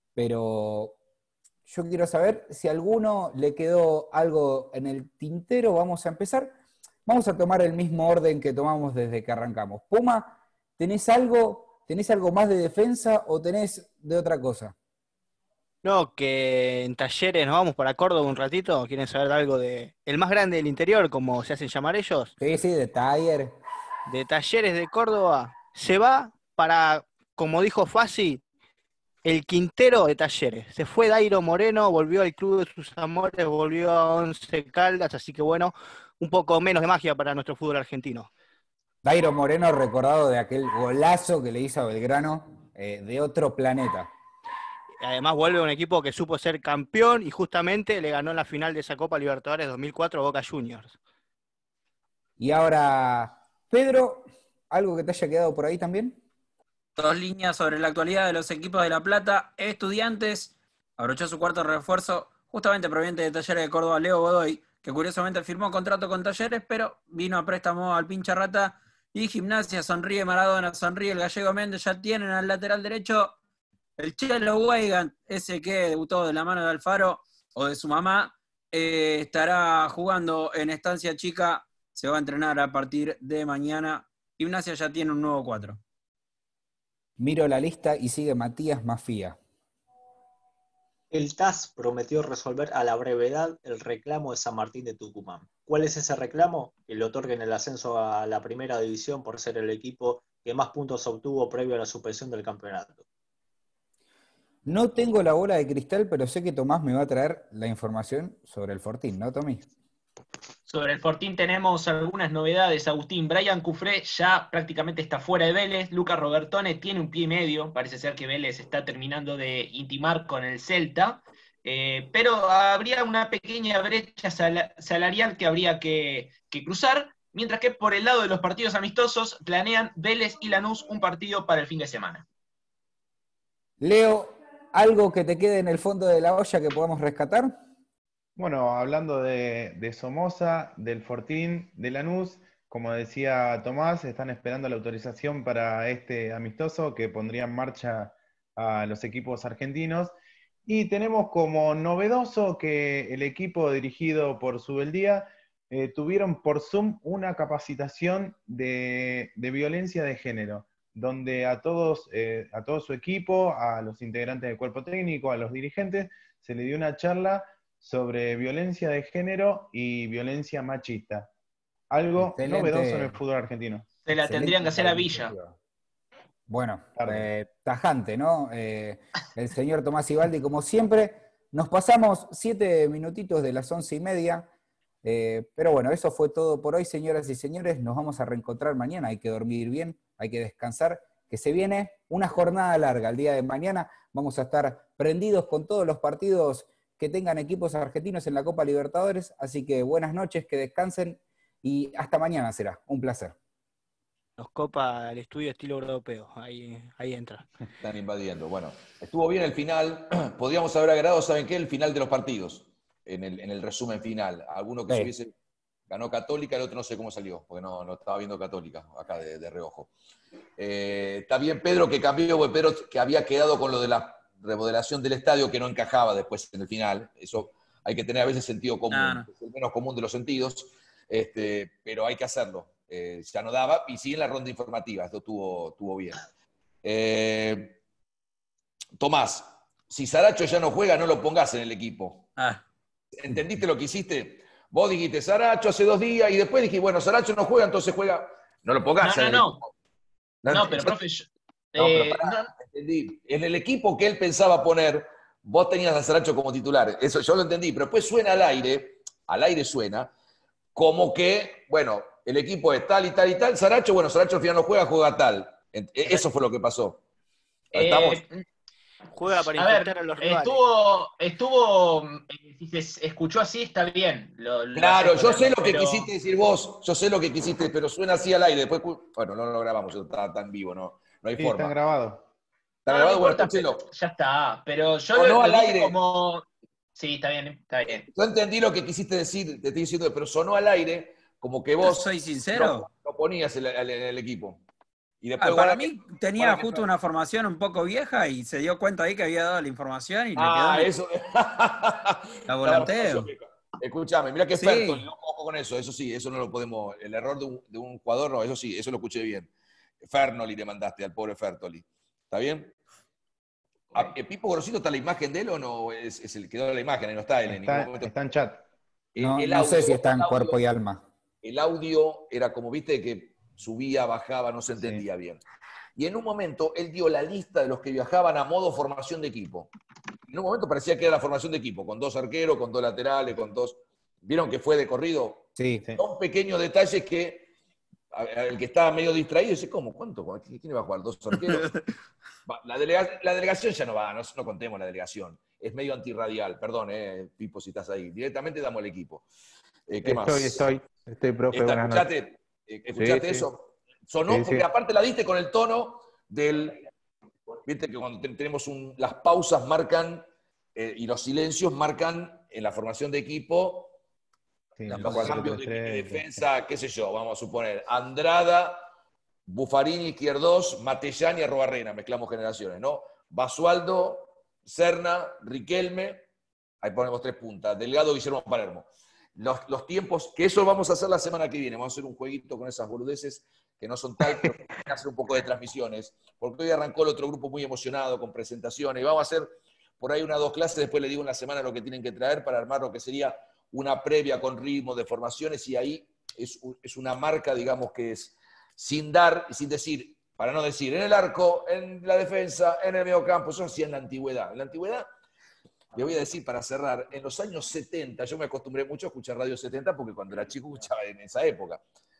pero yo quiero saber si a alguno le quedó algo en el tintero. Vamos a empezar. Vamos a tomar el mismo orden que tomamos desde que arrancamos. Puma, ¿tenés algo, tenés algo más de defensa o tenés de otra cosa? No, que en Talleres nos vamos para Córdoba un ratito. ¿Quieren saber algo de el más grande del interior, como se hacen llamar ellos? Sí, sí, de Talleres. De Talleres de Córdoba. Se va para, como dijo Fassi, el Quintero de Talleres. Se fue Dairo Moreno, volvió al club de sus amores, volvió a Once Caldas, así que bueno, un poco menos de magia para nuestro fútbol argentino. Dairo Moreno, recordado de aquel golazo que le hizo a Belgrano, eh, de otro planeta. Además vuelve un equipo que supo ser campeón y justamente le ganó en la final de esa Copa Libertadores dos mil cuatro a Boca Juniors. Y ahora, Pedro, ¿algo que te haya quedado por ahí también? Dos líneas sobre la actualidad de los equipos de La Plata. Estudiantes abrochó su cuarto refuerzo, justamente proveniente de Talleres de Córdoba, Leo Godoy, que curiosamente firmó contrato con Talleres, pero vino a préstamo al pincha rata. Y Gimnasia, sonríe Maradona, sonríe el gallego Méndez, ya tienen al lateral derecho el Chelo Weigand, ese que debutó de la mano de Alfaro o de su mamá, eh, estará jugando en Estancia Chica, se va a entrenar a partir de mañana. Gimnasia ya tiene un nuevo cuatro. Miro la lista y sigue Matías Mafía. El T A S prometió resolver a la brevedad el reclamo de San Martín de Tucumán. ¿Cuál es ese reclamo? Que le otorguen el ascenso a la primera división por ser el equipo que más puntos obtuvo previo a la suspensión del campeonato. No tengo la bola de cristal, pero sé que Tomás me va a traer la información sobre el Fortín, ¿no, Tommy? Sobre el Fortín tenemos algunas novedades, Agustín. Brian Cufré ya prácticamente está fuera de Vélez. Lucas Robertone tiene un pie y medio. Parece ser que Vélez está terminando de intimar con el Celta. Eh, pero habría una pequeña brecha sal- salarial que habría que, que cruzar. Mientras que por el lado de los partidos amistosos planean Vélez y Lanús un partido para el fin de semana. Leo, ¿algo que te quede en el fondo de la olla que podamos rescatar? Bueno, hablando de, de Somoza, del Fortín, de Lanús, como decía Tomás, están esperando la autorización para este amistoso que pondría en marcha a los equipos argentinos. Y tenemos como novedoso que el equipo dirigido por Subeldía eh, tuvieron por Zoom una capacitación de, de violencia de género, donde a todos, eh, a todo su equipo, a los integrantes del cuerpo técnico, a los dirigentes, se le dio una charla sobre violencia de género y violencia machista. Algo Excelente. novedoso en el fútbol argentino. Se la tendrían que hacer a Villa. Bueno, eh, tajante, ¿no? Eh, el señor Tomás Ibaldi, como siempre, nos pasamos siete minutitos de las once y media, eh, pero bueno, eso fue todo por hoy, señoras y señores. Nos vamos a reencontrar mañana, hay que dormir bien, hay que descansar, que se viene una jornada larga el día de mañana. Vamos a estar prendidos con todos los partidos que tengan equipos argentinos en la Copa Libertadores, así que buenas noches, que descansen y hasta mañana será. Un placer. Nos copa el estudio estilo europeo, ahí, ahí entra. Están invadiendo. Bueno, estuvo bien el final. Podríamos haber agregado, ¿saben qué? El final de los partidos, en el, en el resumen final. Alguno que Sí. se hubiese... Ganó Católica, el otro no sé cómo salió, porque no, no estaba viendo Católica, acá de, de reojo. Eh, está bien Pedro que cambió, porque Pedro que había quedado con lo de la remodelación del estadio que no encajaba después en el final. Eso hay que tener a veces sentido común, No, no. es el menos común de los sentidos, este, pero hay que hacerlo. Eh, ya no daba, y sí en la ronda informativa, esto estuvo, estuvo bien. Eh, Tomás, si Saracho ya no juega, no lo pongas en el equipo. Ah, ¿Entendiste lo que hiciste? Vos dijiste Saracho hace dos días, y después dijiste, bueno, Saracho no juega, entonces juega. No lo pongas No, en no, el no. equipo. No, pero profe, yo- No, eh, pero pará, no, entendí. En el equipo que él pensaba poner, vos tenías a Saracho como titular. Eso yo lo entendí, pero después suena al aire, al aire suena, como que, bueno, el equipo es tal y tal y tal, Saracho, bueno, Saracho al final no juega, juega tal. Ent- Eso fue lo que pasó. ¿Estamos? eh, Juega para a ver, infectar a los rivales. estuvo, estuvo, eh, si se escuchó así, está bien. Lo, lo Claro, yo acepto, sé lo que pero- quisiste decir vos, yo sé lo que quisiste, pero suena así al aire. Después, cu- bueno, no lo grabamos, yo estaba tan vivo, no, no hay Sí, forma. están grabados. ¿Está No, grabado? no Bueno, importa, escúchelo. pero ya está. Pero yo O lo, no lo al dije aire. como... Sí, está bien, está bien. Yo entendí lo que quisiste decir, te estoy diciendo, pero sonó al aire como que vos ¿Soy sincero? no, no ponías en el, en el equipo. Y Ah, después, para guarda mí que- tenía guarda que- justo una formación un poco vieja y se dio cuenta ahí que había dado la información y Ah, le quedó eso. la volanteo. Escúchame, mira que Sí. Fertoli, ojo con eso, eso sí, eso no lo podemos, el error de un, de un jugador, no, eso sí, eso lo escuché bien. Fernoli le mandaste al pobre Fertoli. ¿Está bien? ¿A- ¿El Pipo Gorosito está la imagen de él o no? Es, es el que quedó la imagen, ahí no está él en ningún Está, momento. está en chat. El- No, el no sé audio- si está en el audio- cuerpo y alma. El audio era como, viste, que subía, bajaba, no se entendía bien. Y en un momento él dio la lista de los que viajaban a modo formación de equipo. En un momento parecía que era la formación de equipo, con dos arqueros, con dos laterales, con dos... ¿Vieron que fue de corrido? Sí. Son pequeños detalles que a- a- el que estaba medio distraído dice, ¿cómo? ¿Cuánto? ¿Quién quién iba a jugar? ¿Dos arqueros? Va, la, delega- la delegación ya no va, no, no contemos la delegación. Es medio antirradial, perdón, eh, Pipo, si estás ahí. Directamente damos el equipo. Eh, ¿Qué más? Estoy, estoy, estoy, profe, Esta, buenas ¿Escuchaste, noches. eh, escuchaste Sí, sí. eso? Sonó Sí, porque sí. aparte la diste con el tono del... Viste que cuando te- tenemos un, las pausas marcan eh, y los silencios marcan en la formación de equipo Sí, los cuatro, cambios de, tres, de tres, defensa, qué sé yo, vamos a suponer, Andrada, Buffarini, Izquierdos, Matellani y Arrobarrena, mezclamos generaciones, ¿no? Basualdo, Serna, Riquelme, ahí ponemos tres puntas, Delgado, Guillermo Palermo. Los, los tiempos, que eso vamos a hacer la semana que viene, vamos a hacer un jueguito con esas boludeces que no son tal, pero hay que hacer un poco de transmisiones, porque hoy arrancó el otro grupo muy emocionado con presentaciones, y vamos a hacer por ahí una o dos clases, después le digo en la semana lo que tienen que traer para armar lo que sería una previa con ritmo de formaciones, y ahí es, un- es una marca, digamos, que es sin dar y sin decir, para no decir, en el arco, en la defensa, en el mediocampo, eso hacía en la antigüedad. En la antigüedad, le voy a decir para cerrar, en los años setenta, yo me acostumbré mucho a escuchar Radio setenta porque cuando era chico escuchaba en esa época.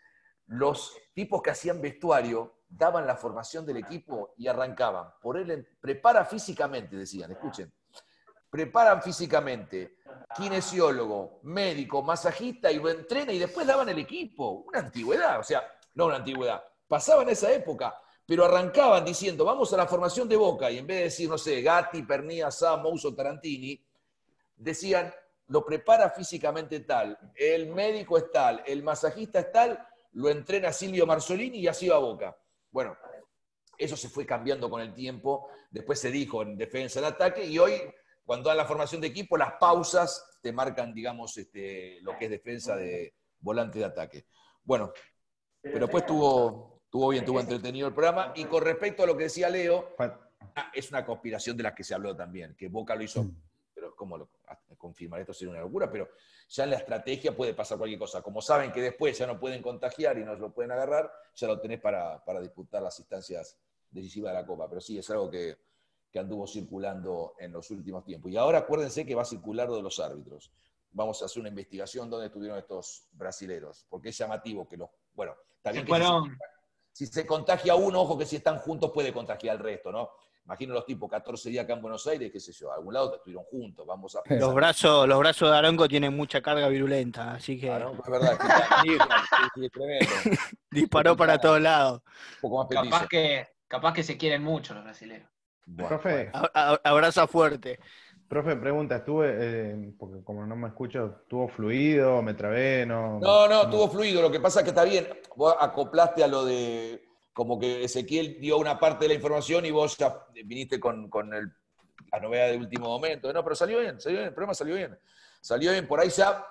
Los tipos que hacían vestuario daban la formación del equipo y arrancaban. Por él, prepara físicamente, decían, escuchen. Preparan físicamente, kinesiólogo, médico, masajista, y lo entrena y después daban el equipo. Una antigüedad, o sea, no una antigüedad, pasaba en esa época, pero arrancaban diciendo, vamos a la formación de Boca, y en vez de decir, no sé, Gatti, Pernía, Sá, Mouso, Tarantini, decían, lo prepara físicamente tal, el médico es tal, el masajista es tal, lo entrena Silvio Marzolini y así va a Boca. Bueno, eso se fue cambiando con el tiempo, después se dijo en defensa, en ataque, y hoy, cuando dan la formación de equipo, las pausas te marcan, digamos, este, lo que es defensa de volante de ataque. Bueno, pero después tuvo, tuvo bien, tuvo entretenido el programa, y con respecto a lo que decía Leo, es una conspiración de las que se habló también, que Boca lo hizo, pero ¿cómo lo confirmar? Esto sería una locura, pero ya en la estrategia puede pasar cualquier cosa. Como saben que después ya no pueden contagiar y no lo pueden agarrar, ya lo tenés para, para disputar las instancias decisivas de la Copa. Pero sí, es algo que, que anduvo circulando en los últimos tiempos. Y ahora acuérdense que va a circular lo de los árbitros. Vamos a hacer una investigación donde estuvieron estos brasileros, porque es llamativo que los... Bueno, está bien que si se, si se contagia uno, ojo que si están juntos puede contagiar al resto, ¿no? Imagino los tipos catorce días acá en Buenos Aires, qué sé yo, a algún lado estuvieron juntos, vamos a pensar. Los brazos, los brazos de Aronco tienen mucha carga virulenta, así que... Aronco, es verdad, es tremendo. Disparó para todos lados. Un poco más petizo. Capaz que, capaz que se quieren mucho los brasileños. Bueno, Profe, a- a- abraza fuerte. profe, pregunta, estuve, eh, porque como no me escucho, ¿estuvo fluido? ¿Me trabé? No, No, no, estuvo fluido. Lo que pasa es que está bien. Vos acoplaste a lo de. Como que Ezequiel dio una parte de la información y vos ya viniste con, con el, la novedad de último momento. No, pero salió bien, salió bien, el programa salió bien. Salió bien, por ahí ya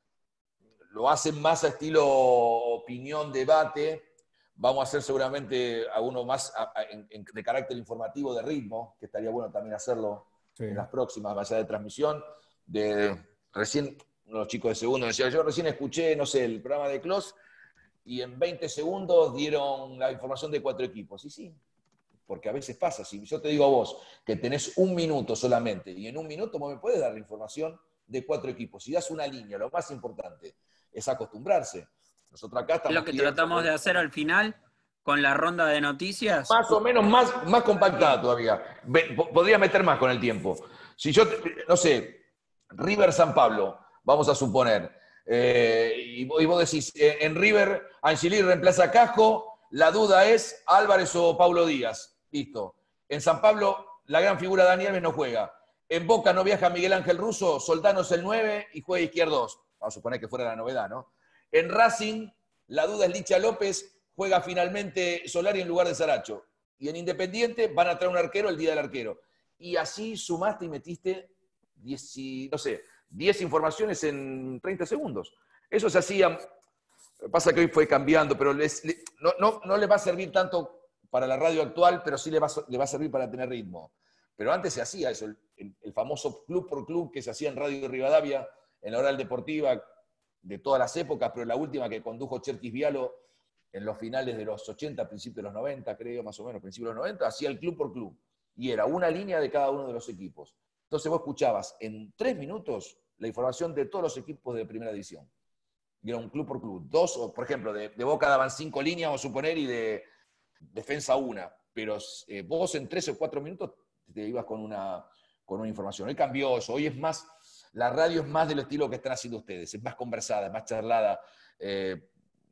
lo hacen más a estilo opinión, debate. Vamos a hacer seguramente alguno más a- a- en- en- de carácter informativo, de ritmo, que estaría bueno también hacerlo Sí. en las próximas, más allá de transmisión. De, recién, uno de los chicos de segundo decía, yo recién escuché, no sé, el programa de Clos, y en veinte segundos dieron la información de cuatro equipos. Y sí, porque a veces pasa. Si yo te digo a vos que tenés un minuto solamente, y en un minuto vos me puedes dar la información de cuatro equipos. Si das una línea, lo más importante es acostumbrarse. Nosotros acá Es estamos... lo que tiempo, tratamos de hacer al final con la ronda de noticias. Más o menos más, más compactada todavía. Ve- po- Podría meter más con el tiempo. Si yo, te- no sé, River San Pablo, vamos a suponer, eh, y, vos, y vos decís, eh, en River, Angelí reemplaza a Casco, la duda es Álvarez o Paulo Díaz. Listo. En San Pablo, la gran figura Dani Alves no juega. En Boca no viaja Miguel Ángel Russo, Soldano es el nueve y juega Izquierdos. Vamos a suponer que fuera la novedad, ¿no? En Racing, la duda es Licha López, juega finalmente Solari en lugar de Saracho. Y en Independiente van a traer un arquero el día del arquero. Y así sumaste y metiste diez, y- no sé, diez informaciones en treinta segundos. Eso se hacía, pasa que hoy fue cambiando, pero les- le- no, no, no le va a servir tanto para la radio actual, pero sí le va, a- le va a servir para tener ritmo. Pero antes se hacía eso, el, el- el famoso club por club que se hacía en Radio Rivadavia, en la Oral Deportiva, de todas las épocas, pero la última que condujo Cherkis Vialo en los finales de los ochenta, principios de los noventa, creo, más o menos, principios de los noventa, hacía el club por club. Y era una línea de cada uno de los equipos. Entonces vos escuchabas en tres minutos la información de todos los equipos de primera división. Y era un club por club. Dos, o por ejemplo, de, de Boca daban cinco líneas, vamos a suponer, y de defensa una. Pero eh, vos en tres o cuatro minutos te ibas con una, con una información. Hoy cambió eso. Hoy es más, la radio es más del estilo que están haciendo ustedes. Es más conversada, es más charlada. Eh,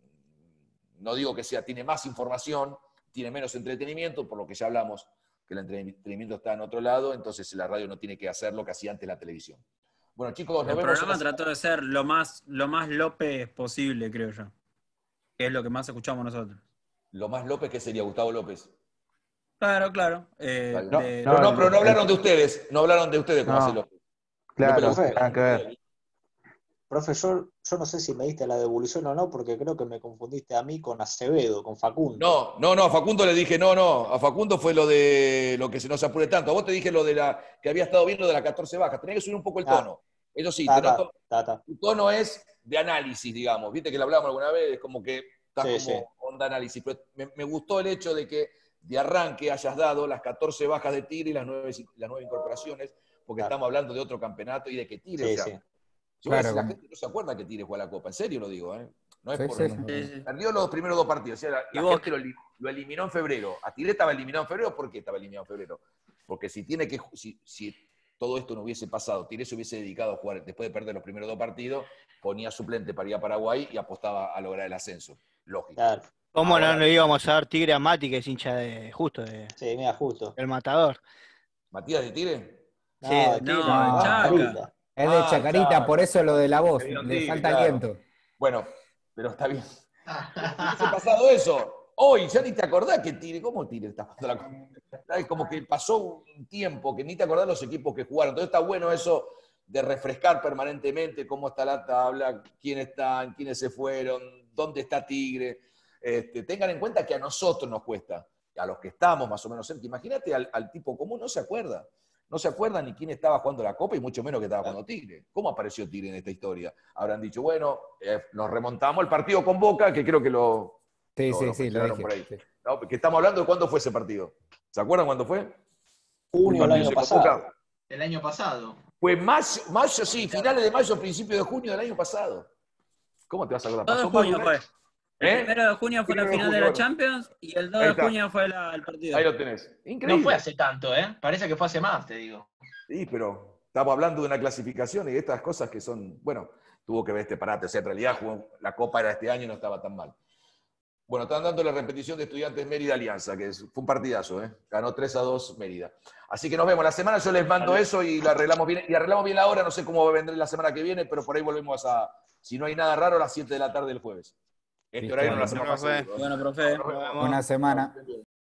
no digo que sea, tiene más información, tiene menos entretenimiento, por lo que ya hablamos, que el entretenimiento está en otro lado, entonces la radio no tiene que hacer lo que hacía antes la televisión. Bueno, chicos, nos El vemos. programa trató de ser lo más, lo más López posible, creo yo. Que es lo que más escuchamos nosotros. Lo más López, que sería Gustavo López. Claro, claro. Eh, No, de- pero, no, pero no hablaron de ustedes, no hablaron de ustedes como No. hace López. Claro, López profe, López. nada que ver. Profe, yo, yo no sé si me diste la devolución o no, porque creo que me confundiste a mí con Acevedo, con Facundo. No, no, no, a Facundo le dije, no, no, a Facundo fue lo de lo que se nos apure tanto. A vos te dije lo de la que había estado viendo de la catorce bajas. Tenés que subir un poco el Ah. tono. Eso sí, Ta, te ta, noto- ta, ta. tu tono es de análisis, digamos. Viste que lo hablamos alguna vez, es como que estás Sí, como sí. onda análisis. Pero me, me gustó el hecho de que de arranque hayas dado las catorce bajas de Tigre y las nueve, las nueve incorporaciones, porque Claro. estamos hablando de otro campeonato y de que Tigre, Sí, o sea, sí. yo voy a Claro, decir, la como- gente no se acuerda que Tigre juega la Copa, en serio lo digo, ¿eh? No es Sí, por sí, sí, sí. perdió los primeros dos partidos. O sea, la, ¿Y la vos gente lo, eli- lo eliminó en febrero. A Tigre estaba eliminado en febrero. ¿Por qué estaba eliminado en febrero? Porque si tiene que si, si todo esto no hubiese pasado, Tigre se hubiese dedicado a jugar después de perder los primeros dos partidos, ponía suplente para ir a Paraguay y apostaba a lograr el ascenso. Lógico. Claro. ¿Cómo Ahora- no le íbamos a dar Tigre a Mati, que es hincha de justo de, Sí, mira, justo. el matador? ¿Matías de Tigre? No, Sí, de Tigre, no, no, Chaca. Marita. Es de Ah, Chacarita, claro. por eso lo de la voz, Tigre, le falta claro. aliento. Bueno, pero está bien. Hubiese pasado eso. Hoy ya ni te acordás que Tigre, ¿cómo Tigre está jugando la Copa? Es como que pasó un tiempo que ni te acordás los equipos que jugaron. Entonces está bueno eso de refrescar permanentemente cómo está la tabla, quiénes están, quiénes se fueron, dónde está Tigre. Este, tengan en cuenta que a nosotros nos cuesta, a los que estamos más o menos cerca. Imagínate al, al tipo común, no se acuerda. No se acuerdan ni quién estaba jugando la Copa y mucho menos que estaba jugando Tigre. ¿Cómo apareció Tigre en esta historia? Habrán dicho, bueno, eh, nos remontamos al partido con Boca, que creo que lo, Sí, lo, sí, lo sí, lo mencionaron dije. por ahí. Sí. No, que estamos hablando de cuándo fue ese partido. ¿Se acuerdan cuándo fue? Junio del año Se pasado. convoca. El año pasado. Fue mayo, mayo, sí, finales de mayo, principios de junio del año pasado. ¿Cómo te vas a acordar? dos de ¿Pasó junio más fue. de un mes? El ¿Eh? primero de junio fue la Primero de final de junio, la bueno. Champions y el dos Ahí de está. junio fue la- el partido. Ahí lo tenés. Increíble. No fue hace tanto, ¿eh? Parece que fue hace más, te digo. Sí, pero estamos hablando de una clasificación y de estas cosas que son, bueno, tuvo que ver este parate. O sea, en realidad jugó, la Copa era este año y no estaba tan mal. Bueno, están dando la repetición de Estudiantes Mérida Alianza, que es- fue un partidazo, ¿eh? Ganó tres a dos Mérida. Así que nos vemos. La semana yo les mando eso y lo arreglamos bien. Y arreglamos bien la hora, no sé cómo va a vendré la semana que viene, pero por ahí volvemos a, si no hay nada raro, a las siete de la tarde del jueves. Este Listo, horario no lo bueno, hacemos más profe. seguido, ¿eh? Bueno, profe. Nos vemos. Buena semana.